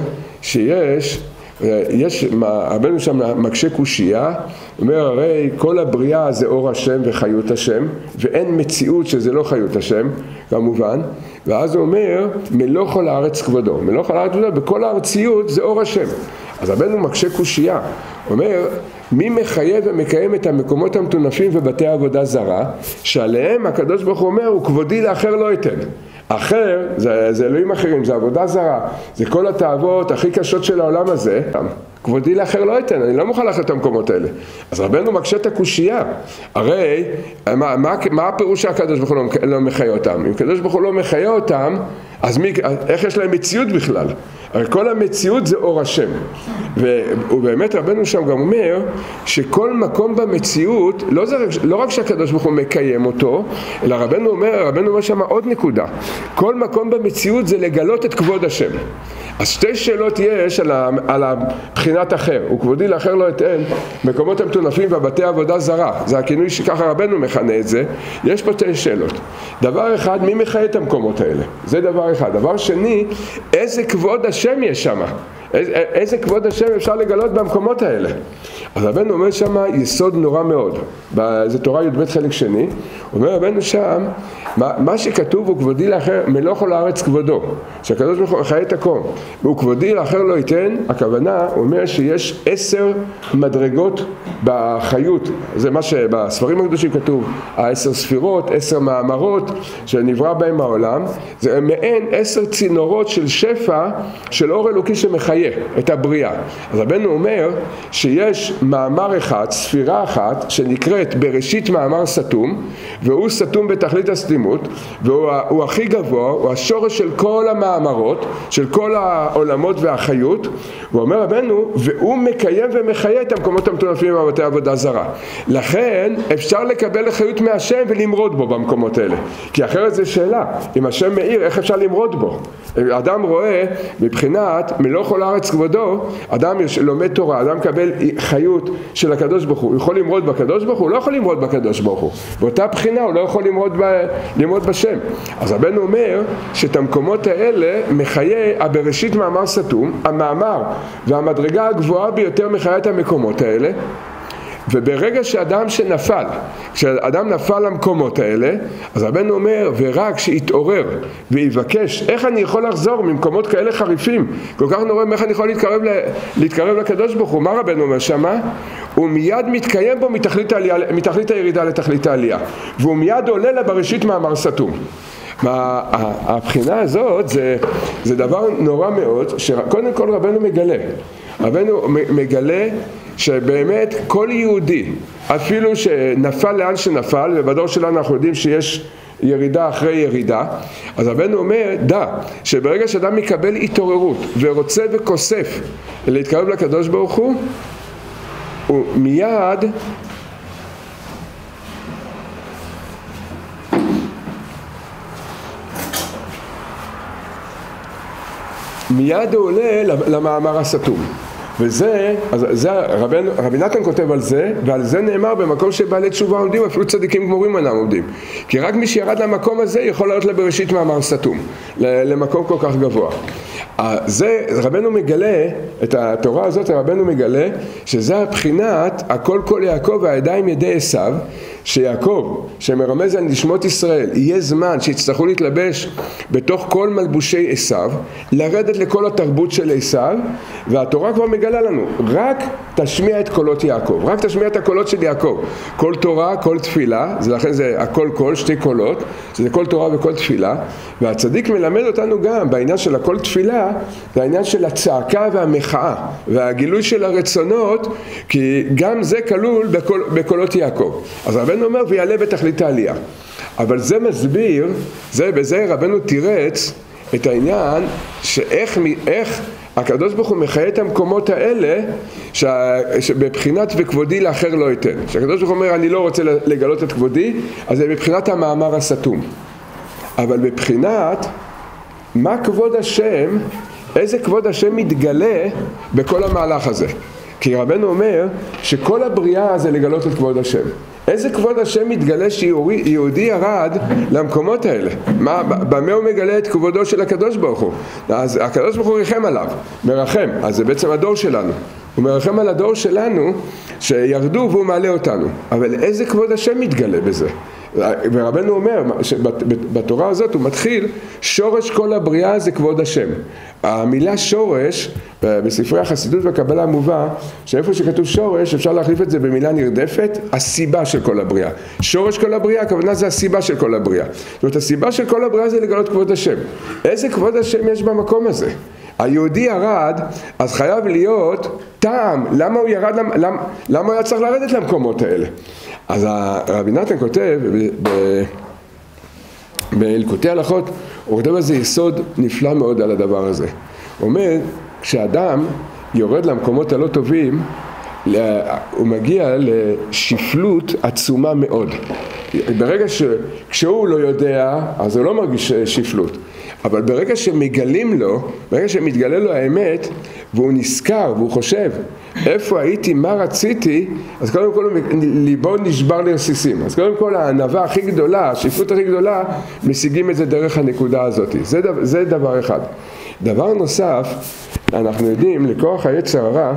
רבנו שם מקשה קושייה, אומר הרי כל הבריאה זה אור השם וחיות השם, ואין מציאות שזה לא חיות השם, כמובן, ואז הוא אומר מלוא כל הארץ כבודו, מלוא כל הארץ כבודו, בכל הארציות זה אור השם. אז רבנו מקשה קושייה, אומר מי מחייב ומקיים את המקומות המטונפים ובתי עבודה זרה, שעליהם הקדוש ברוך הוא אומר, הוא כבודי לאחר לא ייתן. אחר, זה אלוהים אחרים, זה עבודה זרה, זה כל התאוות הכי קשות של העולם הזה. כבודי לאחר לא ייתן, אני לא מוכן לאחר את המקומות האלה. אז רבנו מקשה את הקושייה. הרי, מה הפירוש שהקדוש ברוך הוא לא מחיה אותם? אם הקדוש ברוך הוא לא מחיה אותם, אז איך יש להם מציאות בכלל? הרי כל המציאות זה אור השם. ובאמת רבנו שם גם אומר שכל מקום במציאות, לא רק שהקדוש ברוך הוא מקיים אותו, אלא רבנו אומר שם עוד נקודה. כל מקום במציאות זה לגלות את כבוד השם. אז שתי שאלות יש על הבחינת אחר. הוא כבודי לאחר לא אתן, מקומות המטונפים ובתי עבודה זרה. זה הכינוי שככה רבנו מכנה את זה. יש פה שתי שאלות. דבר אחד, מי מחיה את המקומות האלה? זה דבר אחד. דבר שני, איזה כבוד השם יש שם? איזה כבוד השם אפשר לגלות במקומות האלה? אז רבנו אומר שם יסוד נורא מאוד. זה תורה י"ב חלק שני. אומר רבנו שם, מה שכתוב הוא כבודי לאחר, מלוא כל הארץ כבודו. שהקדוש ברוך הוא מחיה את הכל. והוא כבודי לאחר לא ייתן, הכוונה, הוא אומר שיש 10 מדרגות בחיות. זה מה שבספרים הקדושים כתוב, 10 ספירות, 10 מאמרות שנברא בהם העולם. זה מעין 10 צינורות של שפע של אור אלוקי שמחיה את הבריאה. אז רבנו אומר שיש מאמר אחד, ספירה אחת, שנקראת בראשית מאמר סתום, והוא סתום בתכלית הסתימות, והוא הכי גבוה, הוא השורש של כל המאמרות, של כל העולמות והחיות. הוא אומר רבנו, והוא מקיים ומחיה את המקומות המטונפים בבתי עבודה זרה. לכן אפשר לקבל חיות מהשם ולמרוד בו במקומות האלה. כי אחרת זו שאלה, אם השם מאיר, איך אפשר למרוד בו? אדם רואה מבחינת מלוא כל הארץ כבודו, אדם לומד תורה, אדם מקבל חיות של הקדוש ברוך הוא, הוא יכול למרוד בקדוש ברוך הוא? הוא לא יכול למרוד בקדוש ברוך הוא. באותה בחינה הוא לא יכול למרוד בשם. אז רבנו אומר שאת המקומות האלה מחיה הבראשית מאמר סתום, המאמר והמדרגה הגבוהה ביותר מחיה את המקומות האלה. וברגע כשאדם נפל למקומות האלה, אז רבנו אומר, ורק שיתעורר ויבקש, איך אני יכול לחזור ממקומות כאלה חריפים, כל כך נורא, איך אני יכול להתקרב לקדוש ברוך הוא? מה רבנו אומר שמה? הוא מיד מתקיים בו מתכלית הירידה לתכלית העלייה, והוא מיד עולה לה בראשית מאמר סתום. הבחינה הזאת זה דבר נורא מאוד, שקודם כל רבנו מגלה שבאמת כל יהודי, אפילו שנפל לאן שנפל, ובדור שלנו אנחנו יודעים שיש ירידה אחרי ירידה, אז רבנו אומר, שברגע שאדם מקבל התעוררות ורוצה וכוסף להתקרב לקדוש ברוך הוא מיד הוא עולה למאמר הסתום. וזה, רבי נתן כותב על זה, ועל זה נאמר במקום שבעלי תשובה עומדים, אפילו צדיקים גמורים אינם עומדים. כי רק מי שירד למקום הזה יכול לעלות לבראשית מאמר סתום, למקום כל כך גבוה. זה, רבנו מגלה, את התורה הזאת רבנו מגלה, שזה הבחינת הכל כל יעקב והידיים ידי עשיו, שיעקב, שמרמז על נשמות ישראל, יהיה זמן שיצטרכו להתלבש בתוך כל מלבושי עשיו, לרדת לכל התרבות של עשיו, והתורה כבר מגלה לנו, רק תשמיע את קולות יעקב, רק תשמיע את הקולות של יעקב. כל תורה, כל תפילה, לכן זה הכל קול, שתי קולות, זה כל תורה וכל תפילה, והצדיק מלמד אותנו גם בעניין של הכל תפילה, זה העניין של הצעקה והמחאה, והגילוי של הרצונות, כי גם זה כלול בקולות יעקב. אז רבנו אומר ויעלה בתכלית העלייה. אבל זה מסביר, בזה רבנו תירץ את העניין שאיך הקדוש ברוך הוא מחיה את המקומות האלה שבבחינת וכבודי לאחר לא אתן. שהקדוש ברוך הוא אומר אני לא רוצה לגלות את כבודי, אז זה בבחינת המאמר הסתום. אבל בבחינת מה כבוד השם, איזה כבוד השם מתגלה בכל המהלך הזה. כי רבנו אומר שכל הבריאה זה לגלות את כבוד השם. איזה כבוד השם מתגלה שיהודי ירד למקומות האלה? במה הוא מגלה את כבודו של הקדוש ברוך הוא? אז הקדוש ברוך הוא ריחם עליו, מרחם, אז זה בעצם הדור שלנו. הוא מרחם על הדור שלנו שירדו והוא מעלה אותנו. אבל איזה כבוד השם מתגלה בזה? ורבנו אומר שבתורה הזאת הוא מתחיל שורש כל הבריאה זה כבוד השם. המילה שורש בספרי החסידות והקבלה מובא שאיפה שכתוב שורש אפשר להחליף את זה במילה נרדפת הסיבה של כל הבריאה. שורש כל הבריאה הכוונה זה הסיבה של כל הבריאה. זאת אומרת הסיבה של כל הבריאה זה לגלות כבוד השם. איזה כבוד השם יש במקום הזה? היהודי ירד, אז חייב להיות טעם למה הוא ירד, למה הוא היה צריך לרדת למקומות האלה. אז רבי נתן כותב באלקוטי הלכות, הוא כותב איזה יסוד נפלא מאוד על הדבר הזה. הוא אומר, כשאדם יורד למקומות הלא טובים, הוא מגיע לשפלות עצומה מאוד. ברגע כשהוא לא יודע, אז הוא לא מרגיש שפלות. אבל ברגע שמגלים לו, ברגע שמתגלה לו האמת, והוא נזכר והוא חושב, איפה הייתי, מה רציתי, אז קודם כל ליבו נשבר לרסיסים. אז קודם כל הענווה הכי גדולה, השפלות הכי גדולה, משיגים את זה דרך הנקודה הזאת. זה דבר אחד. דבר נוסף, אנחנו יודעים, לכוח היצר הרע,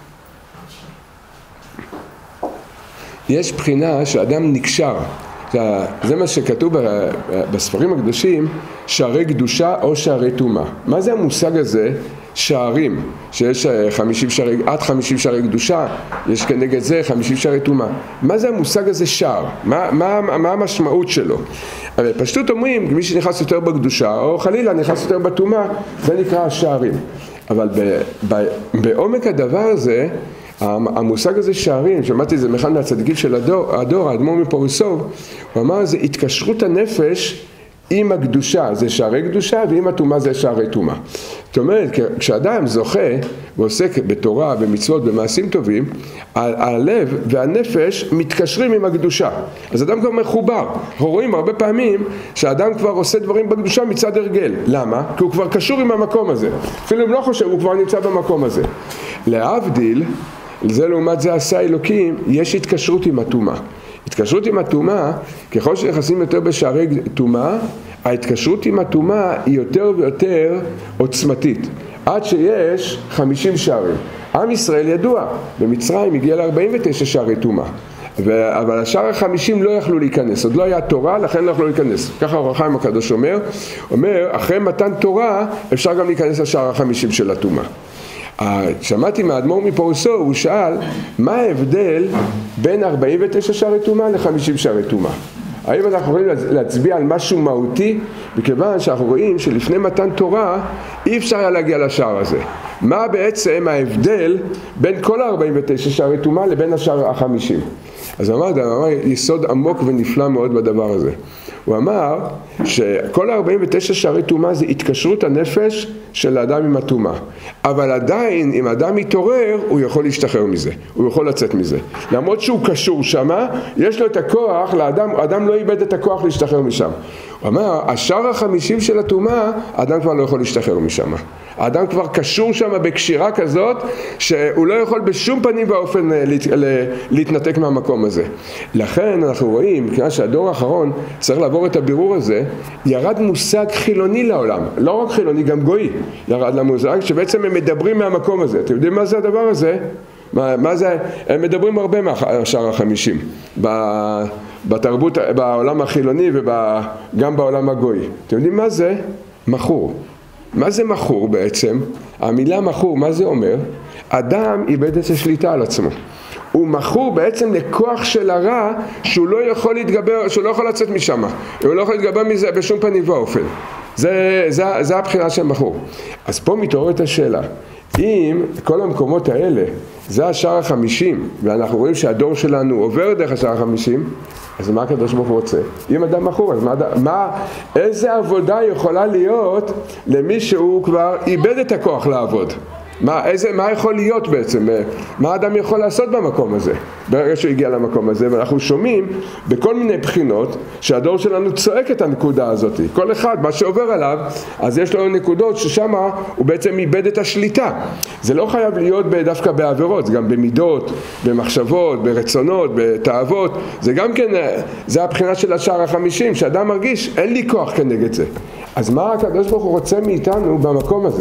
יש בחינה שאדם נקשר. זה מה שכתוב בספרים הקדושים, שערי קדושה או שערי טומאה. מה זה המושג הזה? שערים, שיש 50 שערי קדושה, יש כנגד זה 50 שערי טומאה. מה זה המושג הזה שער? מה המשמעות שלו? אבל פשטות אומרים, מי שנכנס יותר בקדושה, או חלילה נכנס יותר בטומאה, זה נקרא השערים. אבל בעומק הדבר הזה, המושג הזה שערים, שמעתי את זה מאחד מהצדיקים של הדור, האדמו"ר מפוריסוב, הוא אמר זה התקשרות הנפש עם הקדושה, זה שערי קדושה, ועם הטומאה זה שערי טומאה. זאת אומרת, כשאדם זוכה ועוסק בתורה, במצוות, במעשים טובים, הלב והנפש מתקשרים עם הקדושה. אז אדם כבר מחובר. אנחנו רואים הרבה פעמים שהאדם כבר עושה דברים בקדושה מצד הרגל. למה? כי הוא כבר קשור עם המקום הזה. אפילו אם לא חושב, הוא כבר נמצא במקום הזה. להבדיל, זה לעומת זה עשה אלוקים, יש התקשרות עם הטומאה. התקשרות עם הטומאה, ככל שנכנסים יותר בשערי טומאה, ההתקשרות עם הטומאה היא יותר ויותר עוצמתית. עד שיש 50 שערים. עם ישראל ידוע, במצרים הגיע ל-49 שערי טומאה. אבל השער ה-50 לא יכלו להיכנס, עוד לא היה תורה, לכן לא יכלו להיכנס. ככה אור החיים הקדוש אומר, אחרי מתן תורה אפשר גם להיכנס לשער ה-50 של הטומאה. שמעתי מהאדמו"ר מפוריסוב, הוא שאל, מה ההבדל בין 49 שערי טומאה ל-50 שערי טומאה? האם אנחנו יכולים להצביע על משהו מהותי? מכיוון שאנחנו רואים שלפני מתן תורה אי אפשר היה להגיע לשער הזה. מה בעצם ההבדל בין כל ה-49 שערי טומאה לבין השער ה-50? אז הוא אמר יסוד עמוק ונפלא מאוד בדבר הזה. הוא אמר שכל ה-49 שערי טומאה זה התקשרות הנפש של האדם עם הטומאה. אבל עדיין, אם האדם מתעורר, הוא יכול להשתחרר מזה. הוא יכול לצאת מזה. למרות שהוא קשור שמה, יש לו את הכוח, האדם לא איבד את הכוח להשתחרר משם. הוא אמר, השער ה-50 של הטומאה, האדם כבר לא יכול להשתחרר משם. האדם כבר קשור שם בקשירה כזאת, שהוא לא יכול בשום פנים ואופן להתנתק מהמקום הזה. לכן אנחנו רואים, כיוון שהדור האחרון צריך לעבור את הבירור הזה, ירד מושג חילוני לעולם. לא רק חילוני, גם גוי ירד למושג, שבעצם הם מדברים מהמקום הזה. אתם יודעים מה זה הדבר הזה? מה זה? הם מדברים הרבה מהשער ה-50. בתרבות, בעולם החילוני וגם בעולם הגוי. אתם יודעים מה זה? מכור. מה זה מכור בעצם? המילה מכור, מה זה אומר? אדם איבד את השליטה על עצמו. הוא מכור בעצם לכוח של הרע שהוא לא יכול להתגבר, שהוא לא יכול לצאת משם. הוא לא יכול להתגבר מזה בשום פנים ואופן. זה הבחינה של מכור. אז פה מתעוררת השאלה. אם כל המקומות האלה, זה השער ה-50, ואנחנו רואים שהדור שלנו עובר דרך השער ה-50, אז מה הקדוש ברוך הוא רוצה? אם אדם מכור, אז איזה עבודה יכולה להיות למי שהוא כבר איבד את הכוח לעבוד? מה יכול להיות בעצם? מה האדם יכול לעשות במקום הזה? ברגע שהוא הגיע למקום הזה, ואנחנו שומעים בכל מיני בחינות שהדור שלנו צועק את הנקודה הזאת. כל אחד, מה שעובר עליו, אז יש לו נקודות ששם הוא בעצם איבד את השליטה. זה לא חייב להיות דווקא בעבירות, זה גם במידות, במחשבות, ברצונות, בתאוות. זה גם כן, זה הבחינה של השער ה-50, שאדם מרגיש, אין לי כוח כנגד זה. אז מה הקדוש ברוך הוא רוצה מאיתנו במקום הזה?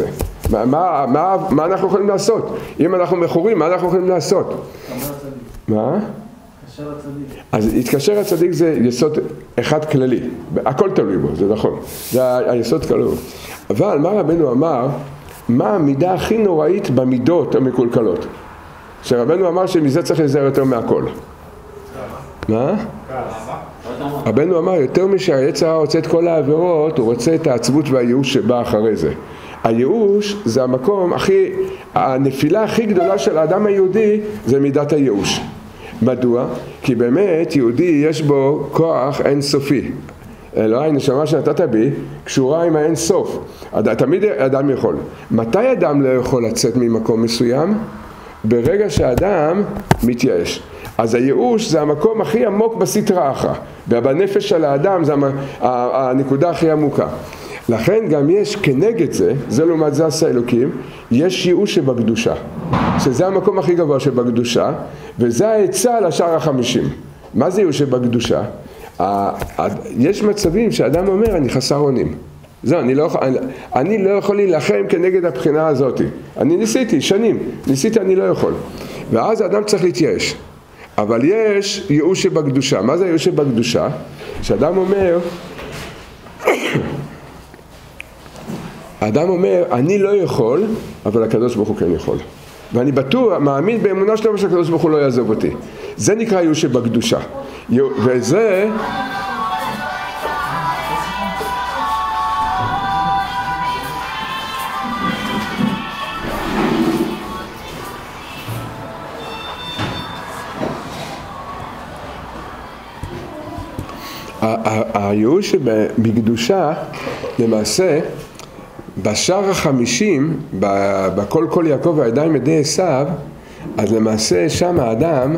מה אנחנו יכולים לעשות? אם אנחנו מכורים, מה אנחנו יכולים לעשות? מה? התקשר הצדיק. אז התקשר הצדיק זה יסוד אחד כללי. הכל תלוי בו, זה נכון. זה היסוד כללי. אבל מה רבנו אמר? מה המידה הכי נוראית במידות המקולקלות? שרבנו אמר שמזה צריך להיזהר יותר מהכל. מה? רבנו אמר יותר משהיצר רוצה את כל העבירות, הוא רוצה את העצבות והייאוש שבא אחרי זה. הייאוש זה המקום הנפילה הכי גדולה של האדם היהודי זה מידת הייאוש. מדוע? כי באמת יהודי יש בו כוח אינסופי. אלוהי נשמה שנתת בי קשורה עם האין סוף. תמיד אדם יכול. מתי אדם לא יכול לצאת ממקום מסוים? ברגע שהאדם מתייאש. אז הייאוש זה המקום הכי עמוק בסטרא אחרא. בנפש של האדם זה הנקודה הכי עמוקה. לכן גם יש כנגד זה לעומת זה עשה אלוקים, יש ייאוש שבקדושה. שזה המקום הכי גבוה שבקדושה, וזה העצה לשער ה-50. מה זה ייאוש שבקדושה? יש מצבים שאדם אומר, אני חסר אונים. זהו, אני לא יכול להילחם כנגד הבחינה הזאת. אני ניסיתי, שנים, אני לא יכול. ואז האדם צריך להתייאש. אבל יש ייאוש שבקדושה. מה זה ייאוש שבקדושה? שאדם אומר, האדם אומר, אני לא יכול, אבל הקדוש ברוך הוא כן יכול. ואני בטוח, מאמין באמונה שלו שהקדוש ברוך הוא לא יעזוב אותי. זה נקרא ייאוש שבקדושה. וזה הייאוש שבקדושה, למעשה, בשער ה-50, בכל כל יעקב והידיים ידי עשיו, אז למעשה שם האדם,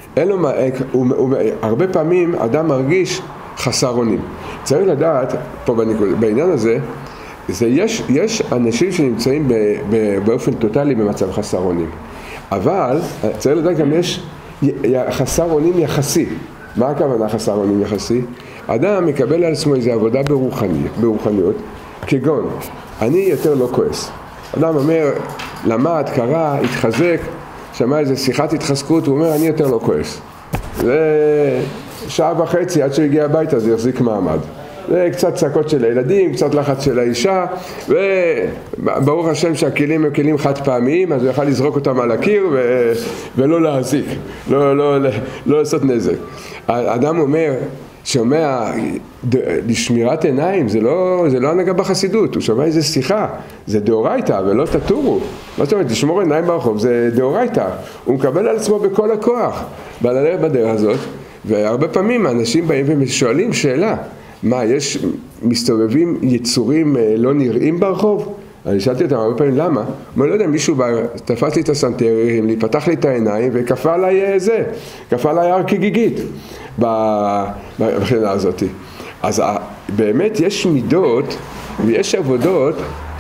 הרבה פעמים אדם מרגיש חסר אונים. צריך לדעת, פה בעניין הזה, יש אנשים שנמצאים באופן טוטלי במצב חסר אונים. אבל צריך לדעת גם יש חסר אונים יחסי. מה הכוונה חסר אונים יחסי? אדם מקבל על עצמו איזו עבודה ברוחניות, כגון, אני יותר לא כועס. אדם אומר, למד, קרא, התחזק, שמע איזו שיחת התחזקות, הוא אומר, אני יותר לא כועס. זה שעה וחצי עד שהוא הגיע הביתה, זה יחזיק מעמד. זה קצת צעקות של הילדים, קצת לחץ של האישה, וברוך השם שהכלים הם כלים חד פעמיים, אז הוא יכל לזרוק אותם על הקיר ולא להזיק, לא לעשות נזק. האדם אומר, שומע לשמירת עיניים, זה לא הנהגה בחסידות, הוא שומע איזה שיחה, זה דאורייתא ולא תטורו. מה זאת אומרת, לשמור עיניים ברחוב זה דאורייתא, הוא מקבל על עצמו בכל הכוח, ללכת בדרך הזאת, והרבה פעמים האנשים באים ושואלים שאלה, מה, יש מסתובבים יצורים לא נראים ברחוב? אני שאלתי אותם הרבה פעמים, למה? אני לא יודע, מישהו תפס לי את הסנטרים, פתח לי את העיניים וכפה עליי כפה עליי הר כגיגית בבחינה הזאת. אז באמת יש מידות ויש עבודות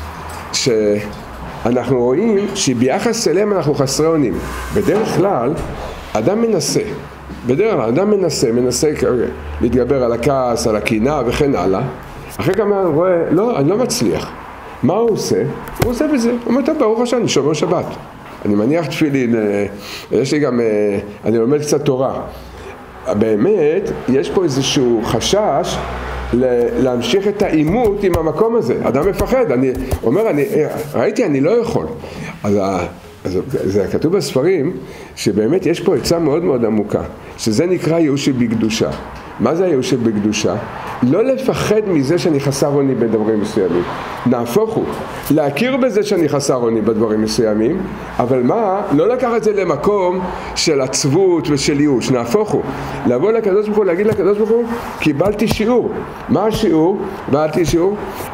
שאנחנו רואים שביחס אליהם אנחנו חסרי אונים. בדרך כלל, אדם מנסה להתגבר על הכעס, על הקינה וכן הלאה. אחרי כמה הוא רואה, לא, אני לא מצליח. מה הוא עושה? הוא עושה בזה. הוא אומר, טוב, ברוך השם, אני שומר שבת. אני מניח תפילין, יש לי גם, אני לומד קצת תורה. באמת, יש פה איזשהו חשש להמשיך את העימות עם המקום הזה. אדם מפחד, אני אומר, ראיתי, אני לא יכול. אז זה כתוב בספרים, שבאמת יש פה עצה מאוד מאוד עמוקה, שזה נקרא ייאוש שבקדושה. מה זה הייאוש שבקדושה? לא לפחד מזה שאני חסר אוני בדברים מסוימים. נהפוך הוא, להכיר בזה שאני חסר אוני בדברים מסוימים, אבל מה? לא לקח את זה למקום של עצבות ושל ייאוש. נהפוך הוא, לבוא לקדוש ברוך הוא, להגיד לקדוש ברוך הוא, קיבלתי שיעור. מה השיעור? קיבלתי שיעור.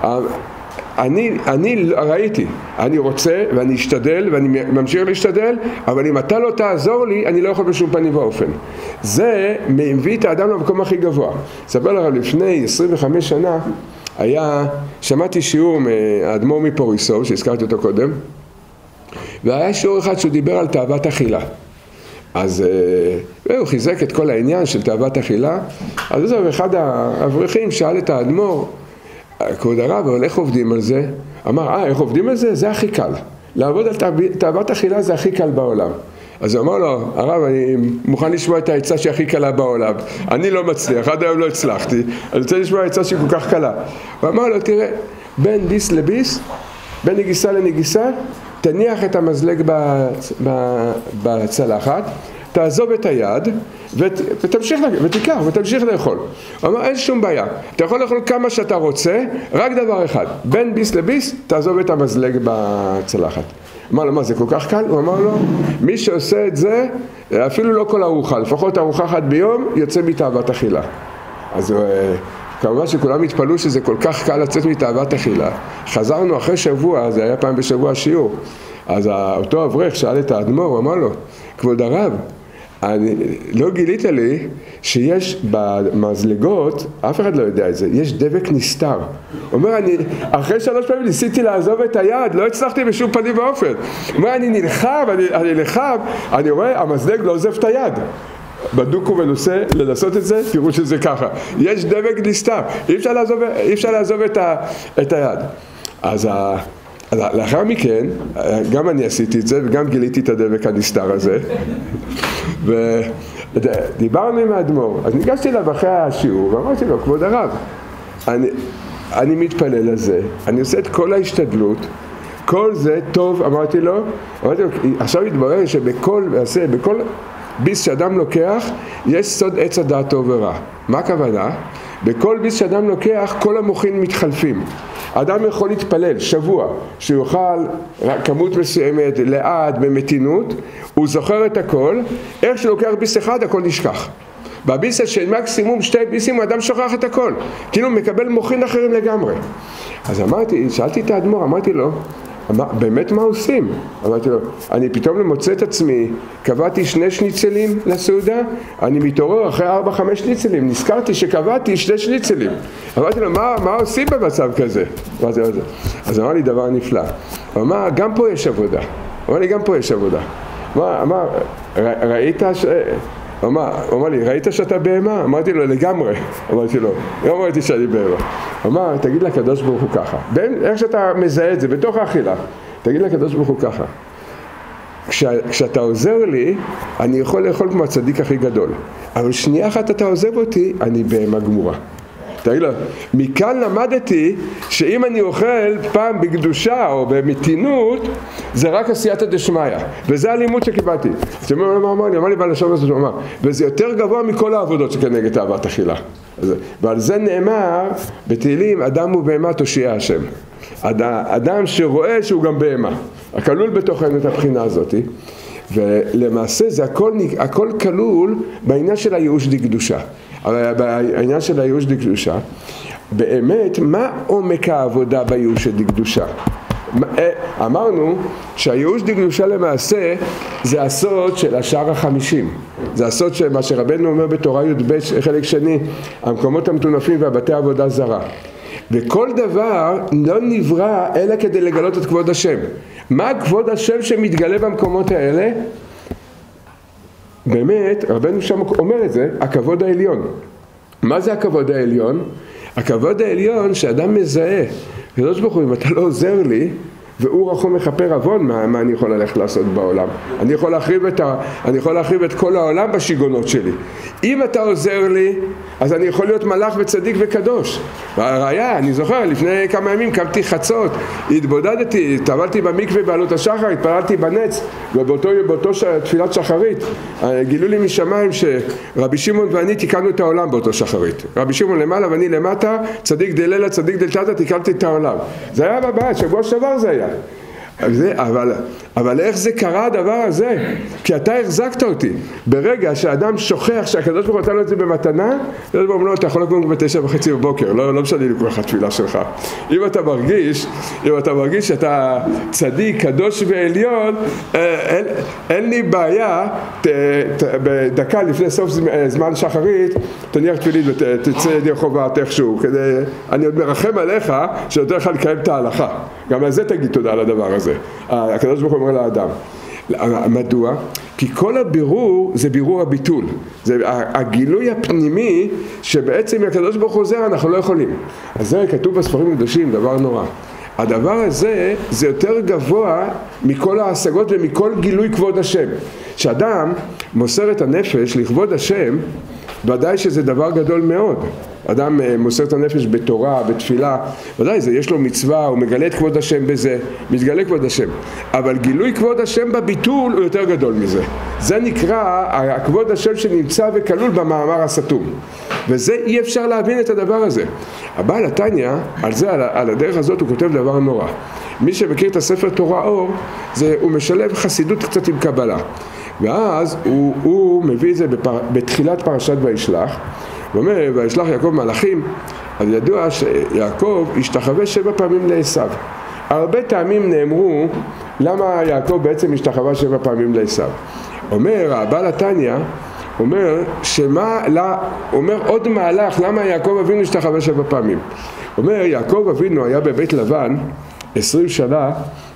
אני ראיתי, אני רוצה ואני אשתדל ואני ממשיך להשתדל, אבל אם אתה לא תעזור לי, אני לא יכול בשום פנים ואופן. זה מביא את האדם למקום הכי גבוה. ספר לך, לפני 25 שנה שמעתי שיעור מהאדמו"ר מפוריסוב, שהזכרתי אותו קודם, והיה שיעור אחד שהוא דיבר על תאוות אכילה. אז הוא חיזק את כל העניין של תאוות אכילה. אז זהו, אחד האברכים שאל את האדמו"ר, כבוד הרב, אבל איך עובדים על זה? אמר, איך עובדים על זה? זה הכי קל. לעבוד על תאוות אכילה זה הכי קל בעולם. אז הוא אמר לו, הרב, אני מוכן לשמוע את העצה שהיא הכי קלה בעולם. אני לא מצליח, עד היום לא הצלחתי. אני רוצה לשמוע העצה שהיא כל כך קלה. הוא אמר לו, תראה, בין ביס לביס, בין נגיסה לנגיסה, תניח את המזלג בצלחת, תעזוב את היד ותמשיך לאכול. הוא אמר, אין שום בעיה, אתה יכול לאכול כמה שאתה רוצה, רק דבר אחד, בין ביס לביס תעזוב את המזלג בצלחת. אמר לו, מה, זה כל כך קל? הוא אמר לו, מי שעושה את זה, אפילו לא כל ארוחה, לפחות ארוחה אחת ביום, יוצא מתאוות אכילה. אז כמובן שכולם התפלאו שזה כל כך קל לצאת מתאוות אכילה. חזרנו אחרי שבוע, זה היה פעם בשבוע שיעור, אז אותו אברך שאל את האדמו"ר, הוא אמר לו, כבוד הרב, לא גילית לי שיש במזלגות, אף אחד לא יודע את זה, יש דבק נסתר. הוא אומר, אחרי 3 פעמים ניסיתי לעזוב את היד, לא הצלחתי בשום פנים ואופן. הוא אומר, אני נלחם, אני רואה, המזלג לא עוזב את היד. בדוק ומנוסה לנסות את זה, תראו שזה ככה. יש דבק נסתר, אי אפשר לעזוב את היד. אז לאחר מכן, גם אני עשיתי את זה וגם גיליתי את הדבק הנסתר הזה. ודיברנו עם האדמו"ר, אז ניגשתי אליו אחרי השיעור ואמרתי לו, כבוד הרב, אני מתפלל על זה, אני עושה את כל ההשתדלות, כל זה טוב, אמרתי לו, עכשיו התברר שבכל ביס שאדם לוקח, יש סוד עץ הדעת טוב ורע. מה הכוונה? בכל ביס שאדם לוקח, כל המוחין מתחלפים. אדם יכול להתפלל שבוע, שיוכל כמות מסוימת לאט, במתינות, הוא זוכר את הכל, איך שלוקח ביס אחד, הכל נשכח. בביס של מקסימום 2 ביסים, האדם שוכח את הכל. כאילו מקבל מוחין אחרים לגמרי. אז שאלתי את האדמו"ר, אמרתי לו, באמת מה עושים? אמרתי לו, אני פתאום מוצא את עצמי, קבעתי 2 שניצלים לסעודה, אני מתעורר אחרי 4-5 שניצלים, נזכרתי שקבעתי 2 שניצלים. אמרתי לו, מה עושים במצב כזה? אז אמר לי דבר נפלא. הוא אמר, גם פה יש עבודה. אמר לי, גם פה יש עבודה. אמר, הוא אמר לי, ראית שאתה בהמה? אמרתי לו, לגמרי. אמרתי לו, לא אמרתי שאני בהמה. הוא אמר, תגיד לקדוש ברוך הוא ככה. איך שאתה מזהה את זה, בתוך האכילה, תגיד לקדוש ברוך הוא ככה. כשאתה עוזר לי, אני יכול לאכול כמו הצדיק הכי גדול. אבל שנייה אחת אתה עוזב אותי, אני בהמה גמורה. תגיד לו, מכאן למדתי שאם אני אוכל פעם בקדושה או במתינות, זה רק עשייתא דשמיא. וזה הלימוד שקיבלתי. אמר לי בלשון הזאת, הוא אמר, וזה יותר גבוה מכל העבודות שכנגד תאוות אכילה. ועל זה נאמר בתהילים, אדם הוא בהמה תושיע השם. אדם שרואה שהוא גם בהמה. הכלול בתוכנו את הבחינה הזאת. ולמעשה זה הכל כלול בעניין של הייאוש דקדושה. אבל בעניין של הייאוש דקדושה, באמת, מה עומק העבודה בייאוש דקדושה? אמרנו שהייאוש דקדושה למעשה זה הסוד של השער ה-50. זה הסוד של מה שרבנו אומר בתורה י"ב חלק שני, המקומות המטונפים והבתי עבודה זרה. וכל דבר לא נברא אלא כדי לגלות את כבוד השם. מה כבוד השם שמתגלה במקומות האלה? באמת, רבנו שם אומר את זה, הכבוד העליון. מה זה הכבוד העליון? הכבוד העליון שאדם מזהה, קדוש ברוך הוא, אם אתה לא עוזר לי, והוא רחום מכפר עוון, מה אני יכול ללכת לעשות בעולם? אני יכול להחריב את כל העולם בשיגונות שלי. אם אתה עוזר לי, אז אני יכול להיות מלאך וצדיק וקדוש. והראיה, אני זוכר, לפני כמה ימים קמתי חצות, התבודדתי, טבלתי במקווה בעלות השחר, התפללתי בנץ, ובאותו תפילת שחרית, גילו לי משמיים שרבי שמעון ואני תיקנו את העולם באותו שחרית. רבי שמעון למעלה ואני למטה, צדיק דלילה, צדיק דלתתה, תיקנתי את העולם. זה היה בבית, שבוע שעבר זה היה. אבל איך זה קרה הדבר הזה? כי אתה החזקת אותי. ברגע שאדם שוכח שהקדוש ברוך הוא נתן לו את זה במתנה, הקדוש ברוך הוא לא, אתה יכול לקום ב9:30 בבוקר, לא משנה לי כל התפילה שלך. אם אתה מרגיש שאתה צדיק, קדוש ועליון, אין לי בעיה, בדקה לפני סוף זמן שחרית, תניח תפילית ותצא ידי חובת איכשהו, אני עוד מרחם עליך שיותר לך לקיים את ההלכה. גם על זה תגיד תודה על הדבר הזה. הקדוש ברוך הוא אומר לאדם. מדוע? כי כל הבירור זה בירור הביטול. זה הגילוי הפנימי שבעצם הקדוש ברוך הוא עוזר, אנחנו לא יכולים. אז זה כתוב בספרים הקדושים, דבר נורא. הדבר הזה זה יותר גבוה מכל ההשגות ומכל גילוי כבוד השם. שאדם מוסר את הנפש לכבוד השם, ודאי שזה דבר גדול מאוד. אדם מוסר את הנפש בתורה, בתפילה, ודאי זה, יש לו מצווה, הוא מגלה את כבוד השם בזה, מתגלה כבוד השם. אבל גילוי כבוד השם בביטול הוא יותר גדול מזה. זה נקרא כבוד השם שנמצא וכלול במאמר הסתום. וזה אי אפשר להבין את הדבר הזה. הבעל התניא, על הדרך הזאת הוא כותב דבר נורא. מי שמכיר את הספר תורה אור, הוא משלב חסידות קצת עם קבלה. ואז הוא מביא את זה בתחילת פרשת וישלח, הוא אומר, וישלח יעקב מלאכים, אז ידוע שיעקב השתחווה 7 פעמים לעשיו. הרבה טעמים נאמרו למה יעקב בעצם השתחווה 7 פעמים לעשיו. אומר הבעל התניא, אומר עוד מהלך למה יעקב אבינו השתחווה 7 פעמים. אומר יעקב אבינו היה בבית לבן 20 שנה,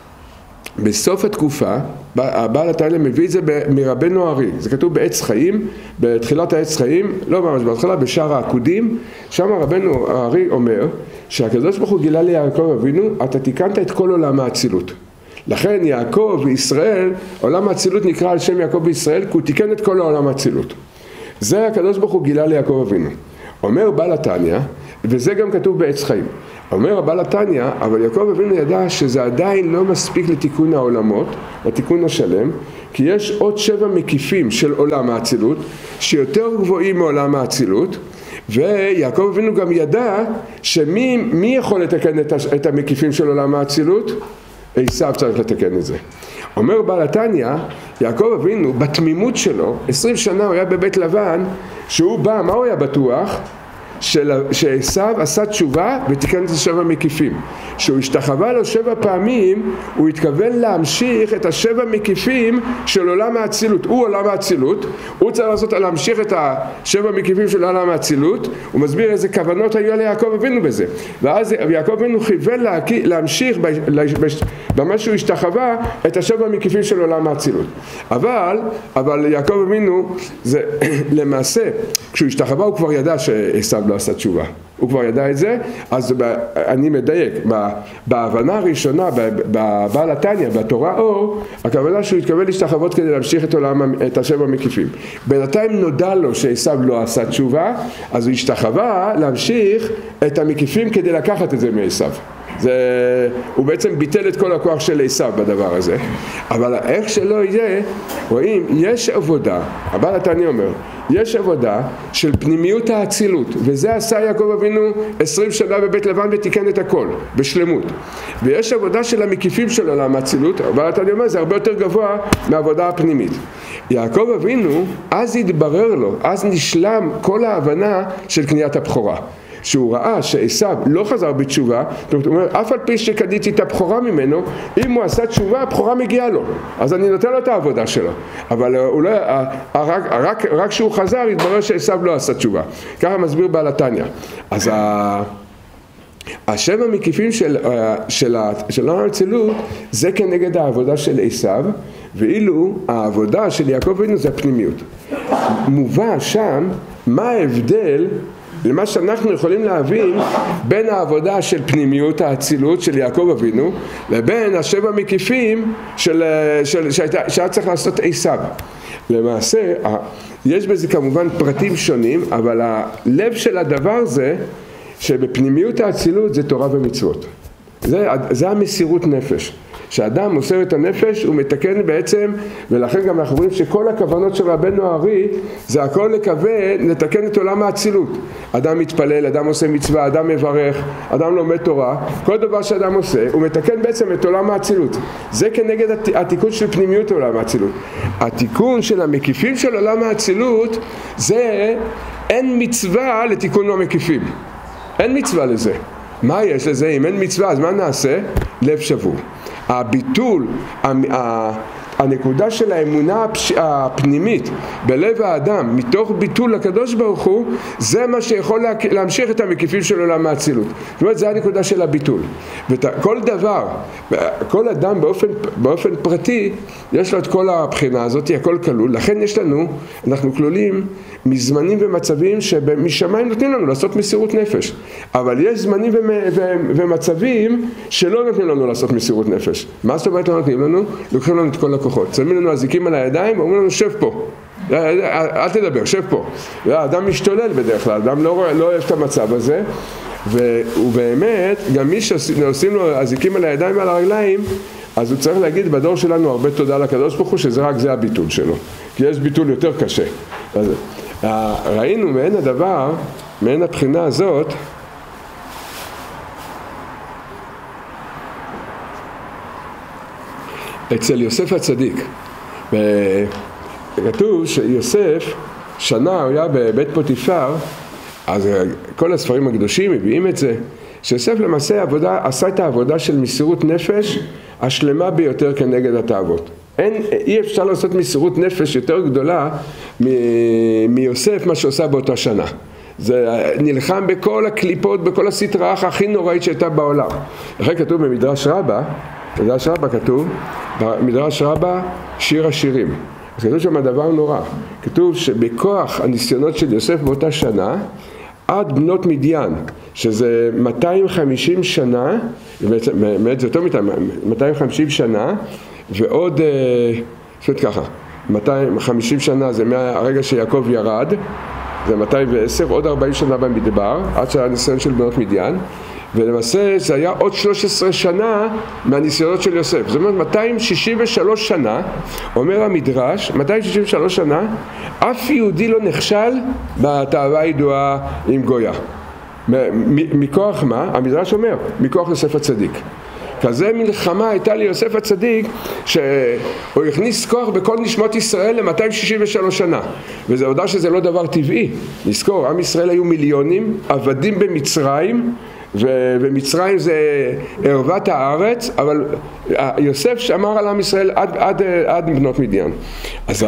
בסוף התקופה, הבעל התניא מביא את זה מרבנו הארי, זה כתוב בעץ חיים, בתחילת העץ חיים, לא ממש בהתחלה, בשער העקודים, שם רבנו הארי אומר שהקדוש ברוך הוא גילה ליעקב אבינו, אתה תיקנת את כל עולם האצילות. לכן יעקב וישראל, עולם האצילות נקרא על שם יעקב וישראל, כי הוא תיקן את כל העולם האצילות. זה הקדוש ברוך הוא גילה ליעקב אבינו. אומר בעל התניא, וזה גם כתוב בעץ חיים. אומר הבעל התניא, אבל יעקב אבינו ידע שזה עדיין לא מספיק לתיקון העולמות, לתיקון השלם, כי יש עוד 7 מקיפים של עולם האצילות, שיותר גבוהים מעולם האצילות, ויעקב אבינו גם ידע שמי יכול לתקן את המקיפים של עולם האצילות? עשיו צריך לתקן את זה. אומר בעל התניא, יעקב אבינו בתמימות שלו, 20 שנה הוא היה בבית לבן, שהוא בא, מה הוא היה בטוח? שעשיו עשה תשובה ותיקן את 7 מקיפים. שהוא השתחווה לו 7 פעמים, הוא התכוון להמשיך את 7 מקיפים של עולם האצילות. הוא עולם האצילות, הוא צריך להמשיך את 7 מקיפים של עולם האצילות, הוא מסביר איזה כוונות היו ליעקב אבינו בזה. ואז יעקב אבינו כיוון להמשיך במה שהוא השתחווה את 7 מקיפים של עולם האצילות. אבל יעקב אבינו, זה למעשה, כשהוא השתחווה הוא כבר ידע שעשיו לא עשה תשובה. הוא כבר ידע את זה, אז אני מדייק, בהבנה הראשונה, בבעל התניא, בתורה אור, הכוונה שהוא התכוון להשתחוות כדי להמשיך את 7 מקיפים. בינתיים נודע לו שעשיו לא עשה תשובה, אז הוא השתחווה להמשיך את המקיפים כדי לקחת את זה מעשיו. הוא בעצם ביטל את כל הכוח של עשיו בדבר הזה. אבל איך שלא יהיה, רואים, יש עבודה, הבעל התניא אומר, יש עבודה של פנימיות האצילות, וזה עשה יעקב אבינו 20 שנה בבית לבן ותיקן את הכל, בשלמות. ויש עבודה של המקיפים של עולם האצילות, הבעל התניא אומר, זה הרבה יותר גבוה מהעבודה הפנימית. יעקב אבינו, אז התברר לו, אז נשלם כל ההבנה של קניית הבכורה. שהוא ראה שעשיו לא חזר בתשובה, זאת אומרת, אף על פי שקניתי את הבכורה ממנו, אם הוא עשה תשובה, הבכורה מגיעה לו. אז אני נותן לו את העבודה שלו. אבל הוא לא, רק שהוא חזר, התברר שעשיו לא עשה תשובה. ככה מסביר בעל התניא. אז 7 מקיפים של עולם האצילות, זה כנגד העבודה של עשיו, ואילו העבודה של יעקב אבינו זה הפנימיות. מובא שם מה ההבדל למה שאנחנו יכולים להבין בין העבודה של פנימיות האצילות של יעקב אבינו לבין השבע מקיפים שהיה צריך לעשות עשיו. למעשה יש בזה כמובן פרטים שונים, אבל הלב של הדבר זה שבפנימיות האצילות זה תורה ומצוות. זה המסירות נפש. כשאדם מוסר את הנפש הוא מתקן בעצם, ולכן גם אנחנו רואים שכל הכוונות של רבנו הארי זה הכל לתקן את עולם האצילות. אדם מתפלל, אדם עושה מצווה, אדם מברך, אדם לומד תורה, כל דבר שאדם עושה הוא מתקן בעצם את עולם האצילות. זה כנגד התיקון של פנימיות עולם האצילות. התיקון של המקיפים של עולם האצילות זה אין מצווה לתיקון המקיפים, אין מצווה לזה. מה יש לזה? אם אין מצווה אז מה נעשה? לב שבור. הביטול, הנקודה של האמונה הפנימית בלב האדם מתוך ביטול לקדוש ברוך הוא, זה מה שיכול להמשיך את המקיפים של עולם האצילות. זאת אומרת, זה הנקודה של הביטול. וכל דבר, כל אדם באופן פרטי יש לו את כל הבחינה הזאת, הכל כלול. לכן אנחנו כלולים מזמנים ומצבים שמשמיים נותנים לנו לעשות מסירות נפש, אבל יש זמנים ומצבים שלא נותנים לנו לעשות מסירות נפש. מה זאת אומרת לא נותנים לנו? לוקחים לנו את כל הכוחות, שמים לנו אזיקים על הידיים ואומרים לנו שב פה, אל תדבר, שב פה. האדם משתולל בדרך כלל, האדם לא אוהב את המצב הזה, ובאמת גם מי שעושים לו אזיקים על הידיים ועל הרגליים, אז הוא צריך להגיד בדור שלנו הרבה תודה לקדוש ברוך הוא שזה רק זה הביטול שלו, כי יש ביטול יותר קשה. אז ראינו מעין הדבר, מעין הבחינה הזאת, אצל יוסף הצדיק. כתוב שיוסף שנה הוא היה בבית פוטיפר, אז כל הספרים הקדושים מביאים את זה, שיוסף למעשה עשה את העבודה של מסירות נפש השלמה ביותר כנגד התאוות. אי אפשר לעשות מסירות נפש יותר גדולה מיוסף מה שעושה באותה שנה. זה נלחם בכל הקליפות, בכל הסטרה הכי נוראית שהייתה בעולם. לכן כתוב במדרש רבה, כתוב, במדרש רבה שיר השירים. אז כתוב שם דבר נורא. כתוב שבכוח הניסיונות של יוסף באותה שנה, עד בנות מדיין, שזה 250 שנה, באמת זה יותר 250 שנה, ועוד, זאת ככה, 250 שנה זה מהרגע שיעקב ירד, זה 210, עוד 40 שנה במדבר, עד שהיה ניסיון של בנות מדיין, ולמעשה זה היה עוד 13 שנה מהניסיונות של יוסף. זאת אומרת 263 שנה, אומר המדרש, 263 שנה, אף יהודי לא נכשל בתאווה הידועה עם גויה. מכוח מה? המדרש אומר, מכוח יוסף הצדיק. כזה מלחמה הייתה ליוסף הצדיק שהוא הכניס כוח בכל נשמות ישראל ל-263 שנה, וזה הודע שזה לא דבר טבעי. נזכור, עם ישראל היו מיליונים, עבדים במצרים, ומצרים זה ערוות הארץ, אבל יוסף שמר על עם ישראל עד בנות מדיין. אז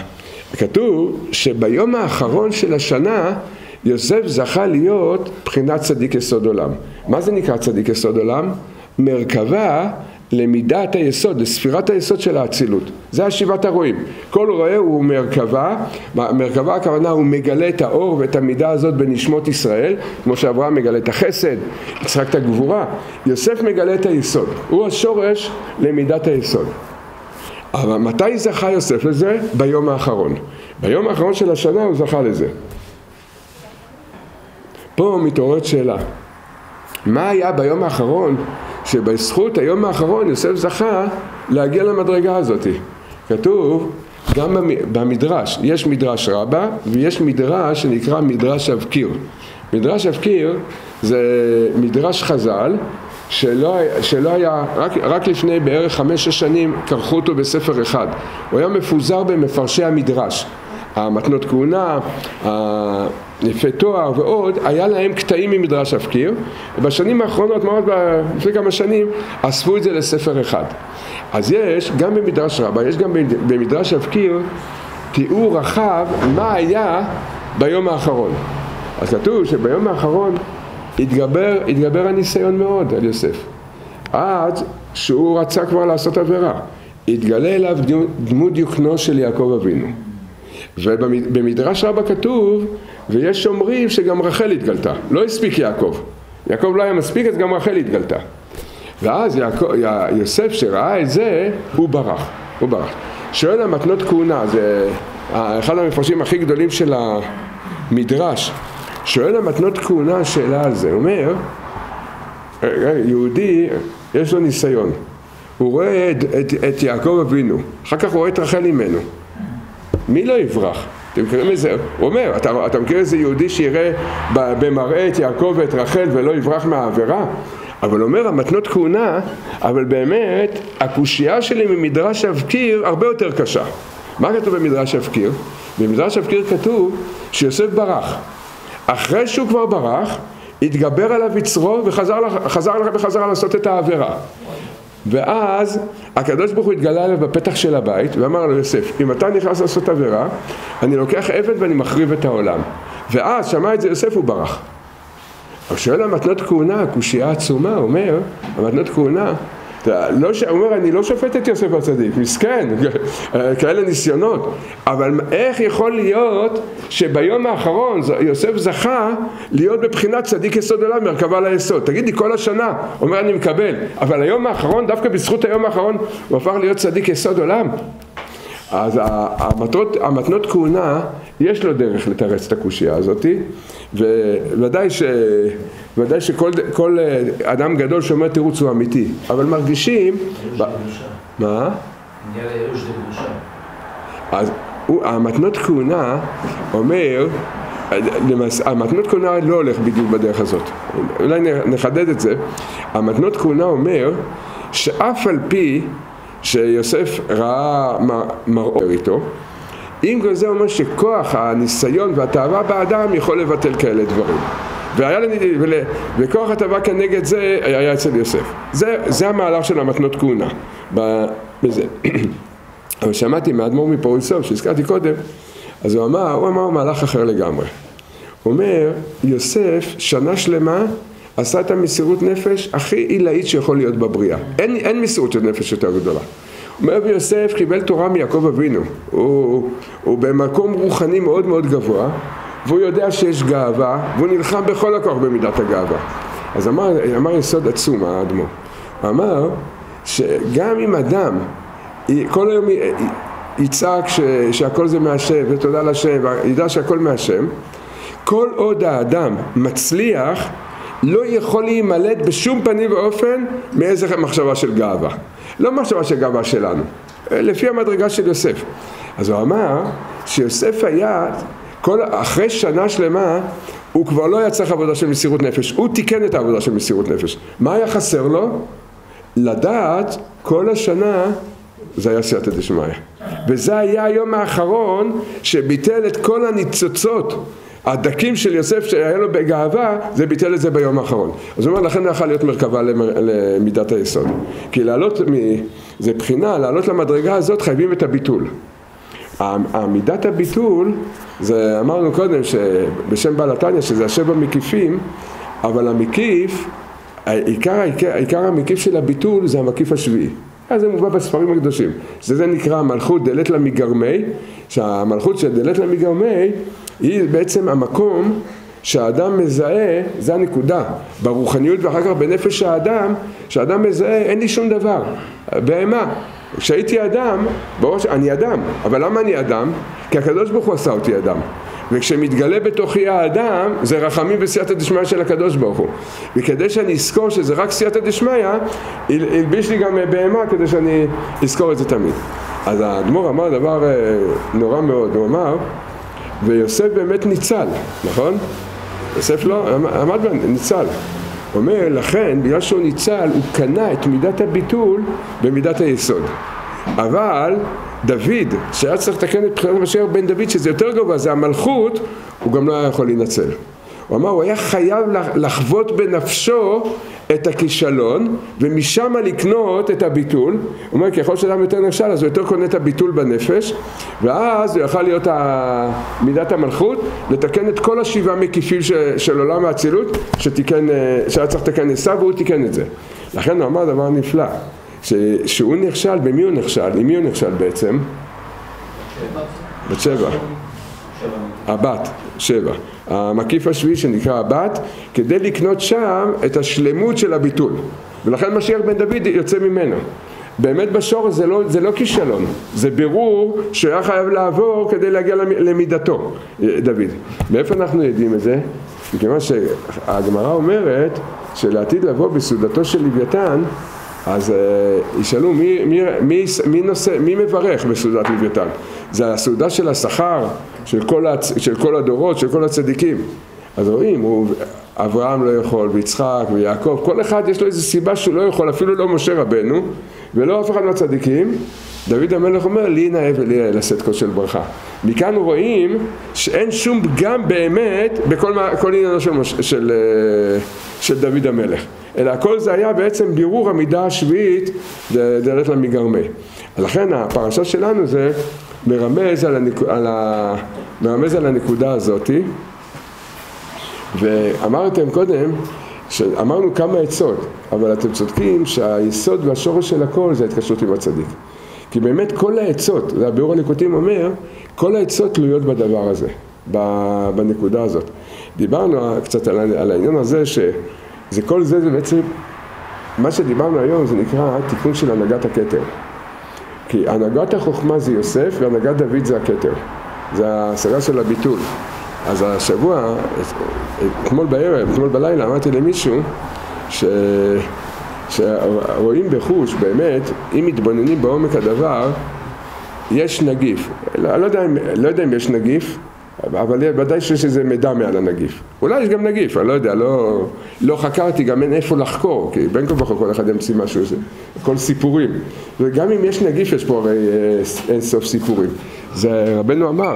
כתוב שביום האחרון של השנה יוסף זכה להיות בחינת צדיק יסוד עולם. מה זה נקרא צדיק יסוד עולם? מרכבה למידת היסוד, לספירת היסוד של האצילות. זה השבעת הרועים. כל רועה הוא מרכבה, מרכבה הכוונה הוא מגלה את האור ואת המידה הזאת בנשמות ישראל, כמו שאברהם מגלה את החסד, יצחק את הגבורה, יוסף מגלה את היסוד, הוא השורש למידת היסוד. אבל מתי זכה יוסף לזה? ביום האחרון. ביום האחרון של השנה הוא זכה לזה. פה מתעוררת שאלה, מה היה ביום האחרון שבזכות היום האחרון יוסף זכה להגיע למדרגה הזאת? כתוב גם במדרש, יש מדרש רבה ויש מדרש שנקרא מדרש אבקיר. מדרש אבקיר זה מדרש חז"ל שלא היה, רק לפני בערך 5-6 שנים קרחו אותו בספר אחד. הוא היה מפוזר במפרשי המדרש. המתנות כהונה, יפה תואר ועוד, היה להם קטעים ממדרש אבקיר, ובשנים האחרונות, מאוד לפני כמה שנים, אספו את זה לספר אחד. אז יש גם במדרש רבה, יש גם במדרש אבקיר, תיאור רחב מה היה ביום האחרון. אז כתוב שביום האחרון התגבר הניסיון מאוד על יוסף. עד שהוא רצה כבר לעשות עבירה. התגלה אליו דמות דיוקנו של יעקב אבינו. ובמדרש רבה כתוב, ויש אומרים שגם רחל התגלתה, לא הספיק יעקב. יעקב לא היה מספיק, אז גם רחל התגלתה. ואז יוסף שראה את זה, הוא ברח. שואל המתנות כהונה, זה אחד המפרשים הכי גדולים של המדרש. שואל המתנות כהונה שאלה על זה, הוא אומר, יהודי יש לו ניסיון, הוא רואה את יעקב אבינו, אחר כך הוא רואה את רחל ממנו, מי לא יברח? אתם מכירים את זה? הוא אומר, אתה מכיר איזה יהודי שיראה במראה את יעקב ואת רחל ולא יברח מהעבירה? אבל אומר המתנות כהונה, אבל באמת הקושייה שלי ממדרש אבקיר הרבה יותר קשה. מה כתוב במדרש אבקיר? במדרש אבקיר כתוב שיוסף ברח. אחרי שהוא כבר ברח, התגבר עליו יצרו וחזר לעשות את העבירה. ואז הקדוש ברוך הוא התגלה עליו בפתח של הבית ואמר לו, יוסף, אם אתה נכנס לעשות עבירה, אני לוקח עבד ואני מחריב את העולם. ואז שמע את זה יוסף, הוא ברח. אבל שואל המתנות כהונה, הקושייה עצומה, אומר, המתנות כהונה, הוא אומר, אני לא שופט את יוסף הצדיק, מסכן, כאלה ניסיונות, אבל איך יכול להיות שביום האחרון יוסף זכה להיות בבחינת צדיק יסוד עולם, מרכבה ליסוד? תגיד לי, כל השנה, אומר אני מקבל, אבל היום האחרון, דווקא בזכות היום האחרון, הוא הפך להיות צדיק יסוד עולם. אז המתנות כהונה, יש לו דרך לתרץ את הקושייה הזאת, וודאי שכל אדם גדול שאומר תירוץ הוא אמיתי, אבל מרגישים... מה? אז המתנות כהונה אומר, המתנות כהונה לא הולך בדיוק בדרך הזאת, אולי נחדד את זה. המתנות כהונה אומר שאף על פי שיוסף ראה מראות איתו, אם כל זה אומר שכוח הניסיון והתאווה באדם יכול לבטל כאלה דברים, וכוח התאווה כנגד זה היה אצל יוסף. זה המהלך של המתנות כהונה בזה. אבל שמעתי מאדמו"ר מפוריסוב שהזכרתי קודם, אז הוא אמר מהלך אחר לגמרי. הוא אומר, יוסף שנה שלמה עשה את המסירות נפש הכי עילאית שיכול להיות בבריאה. אין מסירות של נפש יותר גדולה. הוא אומר, ויוסף קיבל תורה מיעקב אבינו. הוא במקום רוחני מאוד מאוד גבוה, והוא יודע שיש גאווה, והוא נלחם בכל הכוח במידת הגאווה. אז אמר יסוד עצום האדמו"ר. הוא אמר שגם אם אדם כל היום יצעק שהכל זה מהשם ותודה לשם וידע שהכל מהשם, כל עוד האדם מצליח לא יכול להימלט בשום פנים ואופן מאיזה מחשבה של גאווה. לא מחשבה של גאווה שלנו, לפי המדרגה של יוסף. אז הוא אמר שיוסף היה, אחרי שנה שלמה, הוא כבר לא היה צריך עבודה של מסירות נפש, הוא תיקן את העבודה של מסירות נפש. מה היה חסר לו? לדעת כל השנה, זה היה סייעתא דשמיא. וזה היה היום האחרון שביטל את כל הניצוצות הדקים של יוסף שהיה לו בגאווה, זה ביטל את זה ביום האחרון. אז הוא אומר, לכן לא יכול להיות מרכבה למידת היסוד. כי זה בחינה, לעלות למדרגה הזאת חייבים את הביטול. מידת הביטול, זה אמרנו קודם שבשם בעל התניא שזה השבע מקיפים, אבל המקיף, עיקר המקיף של הביטול זה המקיף השביעי. אז זה מובא בספרים הקדושים. זה נקרא המלכות דלת לה מגרמי, שהמלכות של דלת לה מגרמי היא בעצם המקום שהאדם מזהה, זה הנקודה, ברוחניות ואחר כך בנפש האדם, שהאדם מזהה, אין לי שום דבר, בהמה. כשהייתי אדם, בראש, אני אדם, אבל למה אני אדם? כי הקדוש ברוך הוא עשה אותי אדם. וכשמתגלה בתוכי האדם, זה רחמים וסייעתא דשמיא של הקדוש ברוך הוא. וכדי שאני אזכור שזה רק סייעתא דשמיא, ילביש לי גם בהמה כדי שאני אזכור את זה תמיד. אז האדמו"ר אמר דבר נורא מאוד, הוא אמר, ויוסף באמת ניצל, נכון? יוסף לא, עמד ניצל. הוא אומר, לכן, בגלל שהוא ניצל, הוא קנה את מידת הביטול במידת היסוד. אבל דוד, שהיה צריך לתקן את בחינת המשיח בן דוד, שזה יותר גבוה, זה המלכות, הוא גם לא היה יכול להינצל. הוא אמר, הוא היה חייב לחוות בנפשו את הכישלון, ומשם לקנות את הביטול. הוא אומר, ככל שאדם יותר נכשל, אז הוא יותר קונה את הביטול בנפש, ואז הוא יכל להיות מידת המלכות, לתקן את כל השבעה מקיפים של עולם האצילות, שהיה צריך לתקן עשיו, והוא תיקן את זה. לכן הוא אמר דבר נפלא, שהוא נכשל, במי הוא נכשל? עם מי הוא נכשל בעצם? בת שבע. הבת, 7. המקיף השביעי שנקרא הבת, כדי לקנות שם את השלמות של הביטול. ולכן משיח בן דוד יוצא ממנו. באמת בשורש זה לא כישלון, זה בירור שהיה חייב לעבור כדי להגיע למידתו, דוד. מאיפה אנחנו יודעים את זה? מכיוון שהגמרא אומרת שלעתיד לבוא בסעודתו של לוויתן, אז ישאלו מי מברך בסעודת לוויתן? זה הסעודה של השכר, של כל הדורות, של כל הצדיקים. אז רואים, אברהם לא יכול, ויצחק ויעקב, כל אחד יש לו איזו סיבה שהוא לא יכול, אפילו לא משה רבנו, ולא אף אחד מהצדיקים. דוד המלך אומר, לי נאה ולי לשאת קול של ברכה. מכאן רואים שאין שום פגם באמת בכל עניינו של דוד המלך. אלא הכל זה היה בעצם בירור המידה השביעית דרך למגרמי. לכן הפרשה שלנו זה מרמז על הנקודה הזאת. ואמרתם קודם, אמרנו כמה עצות, אבל אתם צודקים שהיסוד והשורש של הכל זה ההתקשרות עם הצדיק. כי באמת כל העצות, והביאור הניקוטים אומר, כל העצות תלויות בדבר הזה, בנקודה הזאת. דיברנו קצת על העניין הזה, שזה כל זה בעצם, מה שדיברנו היום זה נקרא תיקון של הנהגת הכתר. כי הנהגת החוכמה זה יוסף, והנהגת דוד זה הכתר. זה ההשגה של הביטול. אז השבוע, אתמול בערב, אתמול בלילה, אמרתי למישהו שרואים בחוש, באמת, אם מתבוננים בעומק הדבר, יש נגיף. לא יודע אם יש נגיף, אבל ודאי שיש איזה מידע מעל הנגיף. אולי יש גם נגיף, אני לא יודע, לא חקרתי, גם אין איפה לחקור, כי בין כה וכה כל אחד ימציא משהו, כל סיפורים. וגם אם יש נגיף, יש פה הרי אין סוף סיפורים. זה רבנו אמר,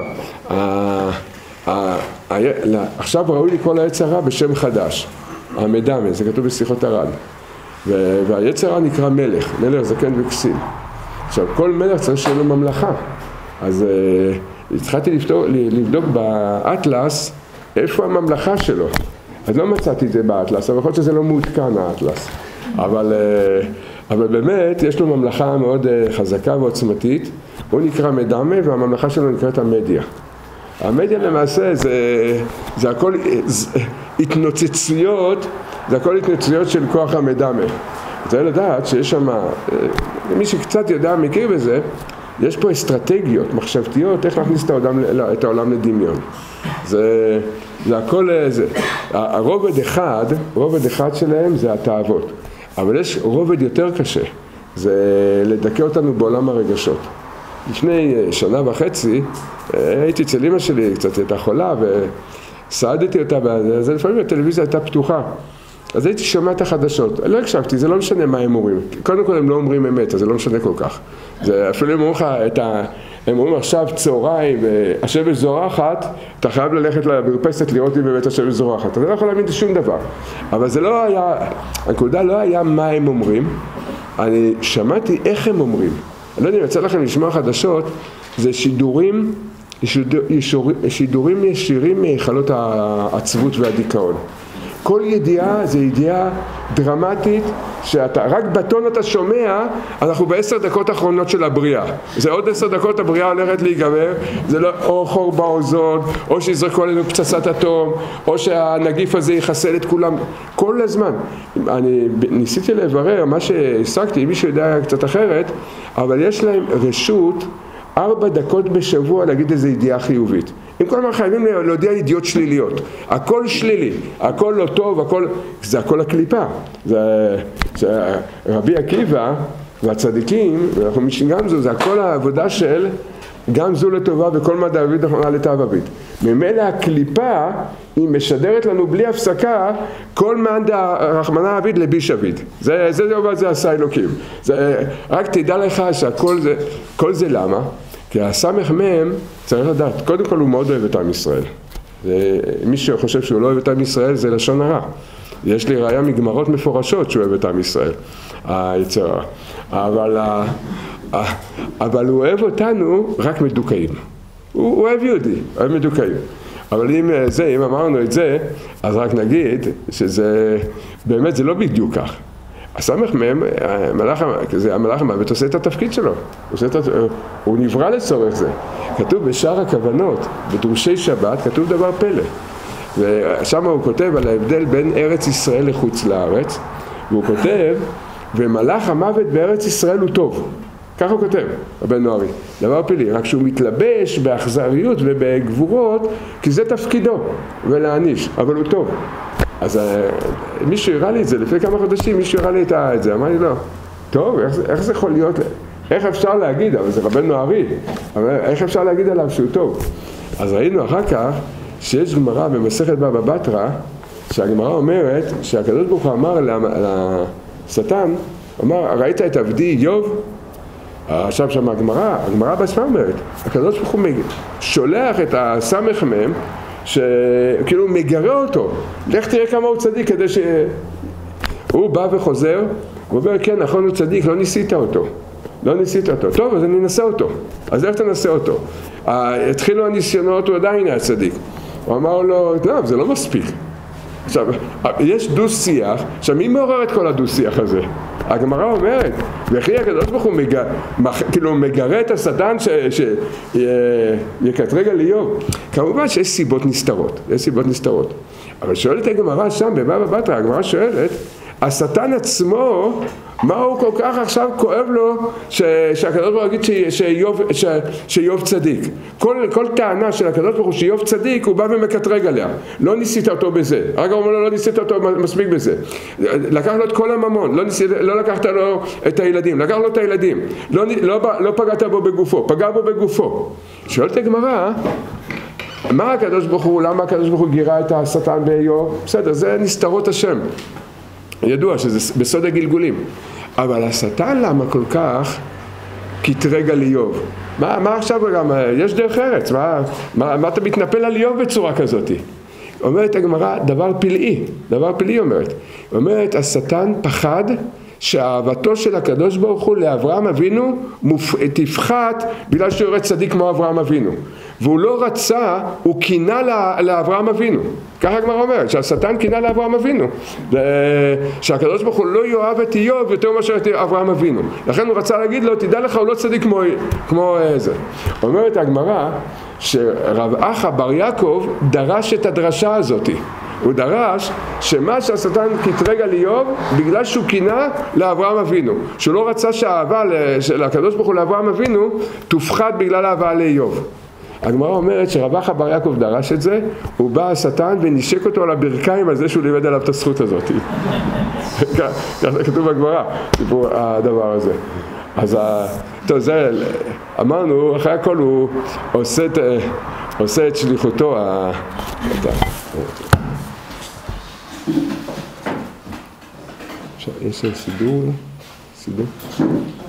עכשיו ראוי לקרוא ליצר הרע בשם חדש, המדמה, זה כתוב בשיחות הר"ן. והיצר הרע נקרא מלך, מלך זקן וכסיל. עכשיו כל מלך צריך שיהיה לו ממלכה. אז התחלתי לבדוק באטלס איפה הממלכה שלו. אז לא מצאתי את זה באטלס, אבל יכול להיות שזה לא מעודכן האטלס. אבל באמת יש לו ממלכה מאוד חזקה ועוצמתית, הוא נקרא מדמה והממלכה שלו נקראת המדיה. המדיה למעשה זה הכל התנוצצויות, זה הכל התנוצצויות של כוח המדמה. צריך לדעת שיש שם, מי שקצת יודע מכיר בזה, יש פה אסטרטגיות, מחשבתיות, איך להכניס את העולם לדמיון. זה הכל, הרובד אחד שלהם זה התאוות. אבל יש רובד יותר קשה, זה לדכא אותנו בעולם הרגשות. לפני 1.5 שנה, הייתי אצל אמא שלי, קצת הייתה חולה, וסעדתי אותה, אז לפעמים הטלוויזיה הייתה פתוחה. אז הייתי שומע את החדשות, לא הקשבתי, זה לא משנה מה הם אומרים. קודם כל הם לא אומרים אמת, אז זה לא משנה כל כך. זה אפילו הם אומרים לך, הם אומרים עכשיו צהריים, השמש זורחת, אתה חייב ללכת למרפסת לראות אם באמת השמש זורחת. אתה לא יכול להאמין שום דבר. אבל זה לא היה, הנקודה לא היה מה הם אומרים, אני שמעתי איך הם אומרים. אני לא יודע אם יצא לכם לשמוע חדשות, זה שידורים ישירים מהיכלות העצבות והדיכאון. כל ידיעה זה ידיעה דרמטית, שאתה רק בטון אתה שומע, אנחנו ב10 דקות האחרונות של הבריאה. זה עוד 10 דקות הבריאה הולכת להיגמר, זה לא או חור באוזון, או שיזרקו עלינו פצצת אטום, או שהנגיף הזה יחסל את כולם, כל הזמן. אני ניסיתי לברר מה שהשגתי, מי שיודע קצת אחרת, אבל יש להם רשות 4 דקות בשבוע להגיד איזו ידיעה חיובית. אם כל הזמן חייבים להודיע ידיעות שליליות. הכל שלילי, הכל לא טוב, זה הכל הקליפה. זה רבי עקיבא והצדיקים, ואנחנו גם זה הכל העבודה של גם זו לטובה וכל מה דוד נכונה לתאווית. ממילא הקליפה היא משדרת לנו בלי הפסקה כל מאן דרחמנא עביד לביש עביד. זה עשה אלוקים. רק תדע לך שהכל זה, כל זה למה? כי הסמך מהם צריך לדעת, קודם כל הוא מאוד אוהב את עם ישראל. מי שחושב שהוא לא אוהב את עם ישראל זה לשון הרע. יש לי ראיה מגמרות מפורשות שהוא אוהב את עם ישראל, היצר הרע. אבל הוא אוהב אותנו רק מדוכאים. הוא אוהב יהודי, אוהב מדוכאים. אבל אם אמרנו את זה, אז רק נגיד שזה, באמת זה לא בדיוק כך. הסמך מהם, המלאך המוות עושה את התפקיד שלו, הוא נברא לצורך זה. כתוב בשאר הכוונות, בדרושי שבת, כתוב דבר פלא. ושם הוא כותב על ההבדל בין ארץ ישראל לחוץ לארץ, והוא כותב, ומלאך המוות בארץ ישראל הוא טוב. ככה הוא כותב, רבנו נהרי. דבר פלאי, רק שהוא מתלבש באכזריות ובגבורות, כי זה תפקידו, ולהעניש, אבל הוא טוב. אז מישהו הראה לי את זה, לפני כמה חודשים מישהו הראה לי את זה, אמר לי לא, טוב, איך זה יכול להיות, איך אפשר להגיד, אבל זה רבנו נהרי, אבל איך אפשר להגיד עליו שהוא טוב? אז ראינו אחר כך שיש גמרא במסכת בבא בתרא, שהגמרא אומרת שהקדוש ברוך הוא אמר לשטן, אמר, ראית את עבדי איוב? עכשיו שם הגמרא בעצמה אומרת, הקדוש ברוך הוא שולח את הסמך מהם, שכאילו מגרה אותו, לך תראה כמה הוא צדיק, כדי שהוא בא וחוזר, הוא אומר, כן, נכון, הוא צדיק, לא ניסית אותו, טוב, אז אני אנסה אותו, אז איך תנסה אותו? התחילו הניסיונות, הוא עדיין היה צדיק, הוא אמר לו, לא, זה לא מספיק. עכשיו, יש דו שיח, עכשיו מי מעורר את כל הדו שיח הזה? הגמרא אומרת, וכי הקדוש ברוך הוא כאילו מגרה את השטן שיקטרג על איוב. כמובן שיש סיבות נסתרות, אבל שואלת הגמרא שם בבבא בתרא, הגמרא שואלת, השטן עצמו, מה הוא כל כך עכשיו כואב לו שהקדוש ברוך הוא יגיד שאיוב צדיק? כל טענה של הקדוש ברוך הוא שאיוב צדיק, הוא בא ומקטרג עליה. לא ניסית אותו בזה. רק הוא אומר לו, לא ניסית אותו מספיק בזה. לקח לו את כל הממון, לא לקחת לו את הילדים, לקח לו את הילדים. לא פגעת בו בגופו, פגע בו בגופו. שואלת הגמרא, מה הקדוש ברוך הוא, למה הקדוש ברוך הוא גירה את השטן באיוב? בסדר, זה נסתרות השם. ידוע שזה בסוד הגלגולים, אבל השטן למה כל כך קטרג על איוב? מה עכשיו גם, יש דרך ארץ, מה אתה מתנפל על איוב בצורה כזאת? אומרת הגמרא, דבר פלאי אומרת, השטן פחד שאהבתו של הקדוש ברוך הוא לאברהם אבינו תפחת בגלל שהוא יורד צדיק כמו אברהם אבינו, והוא לא רצה, הוא קינה לאברהם אבינו. ככה הגמרא אומרת, שהשטן קינה לאברהם אבינו, שהקדוש ברוך הוא לא יאהב את איוב יותר מאשר את אברהם אבינו, לכן הוא רצה להגיד לו, תדע לך, הוא לא צדיק כמו זה. אומרת הגמרא שרב אחא בר יעקב דרש את הדרשה הזאת. הוא דרש שמה שהשטן קטרג על איוב בגלל שהוא קינה לאברהם אבינו, שהוא לא רצה שהאהבה של הקדוש ברוך הוא לאברהם אבינו תופחת בגלל האהבה לאיוב. הגמרא אומרת שרב אחא בר יעקב דרש את זה, הוא בא השטן ונשק אותו על הברכיים על זה שהוא לימד עליו את הזכות הזאת. ככה כתוב בגמרא, סיפור הדבר הזה. אז טוב, זה אמרנו, אחרי הכל הוא עושה את שליחותו. יש סידור?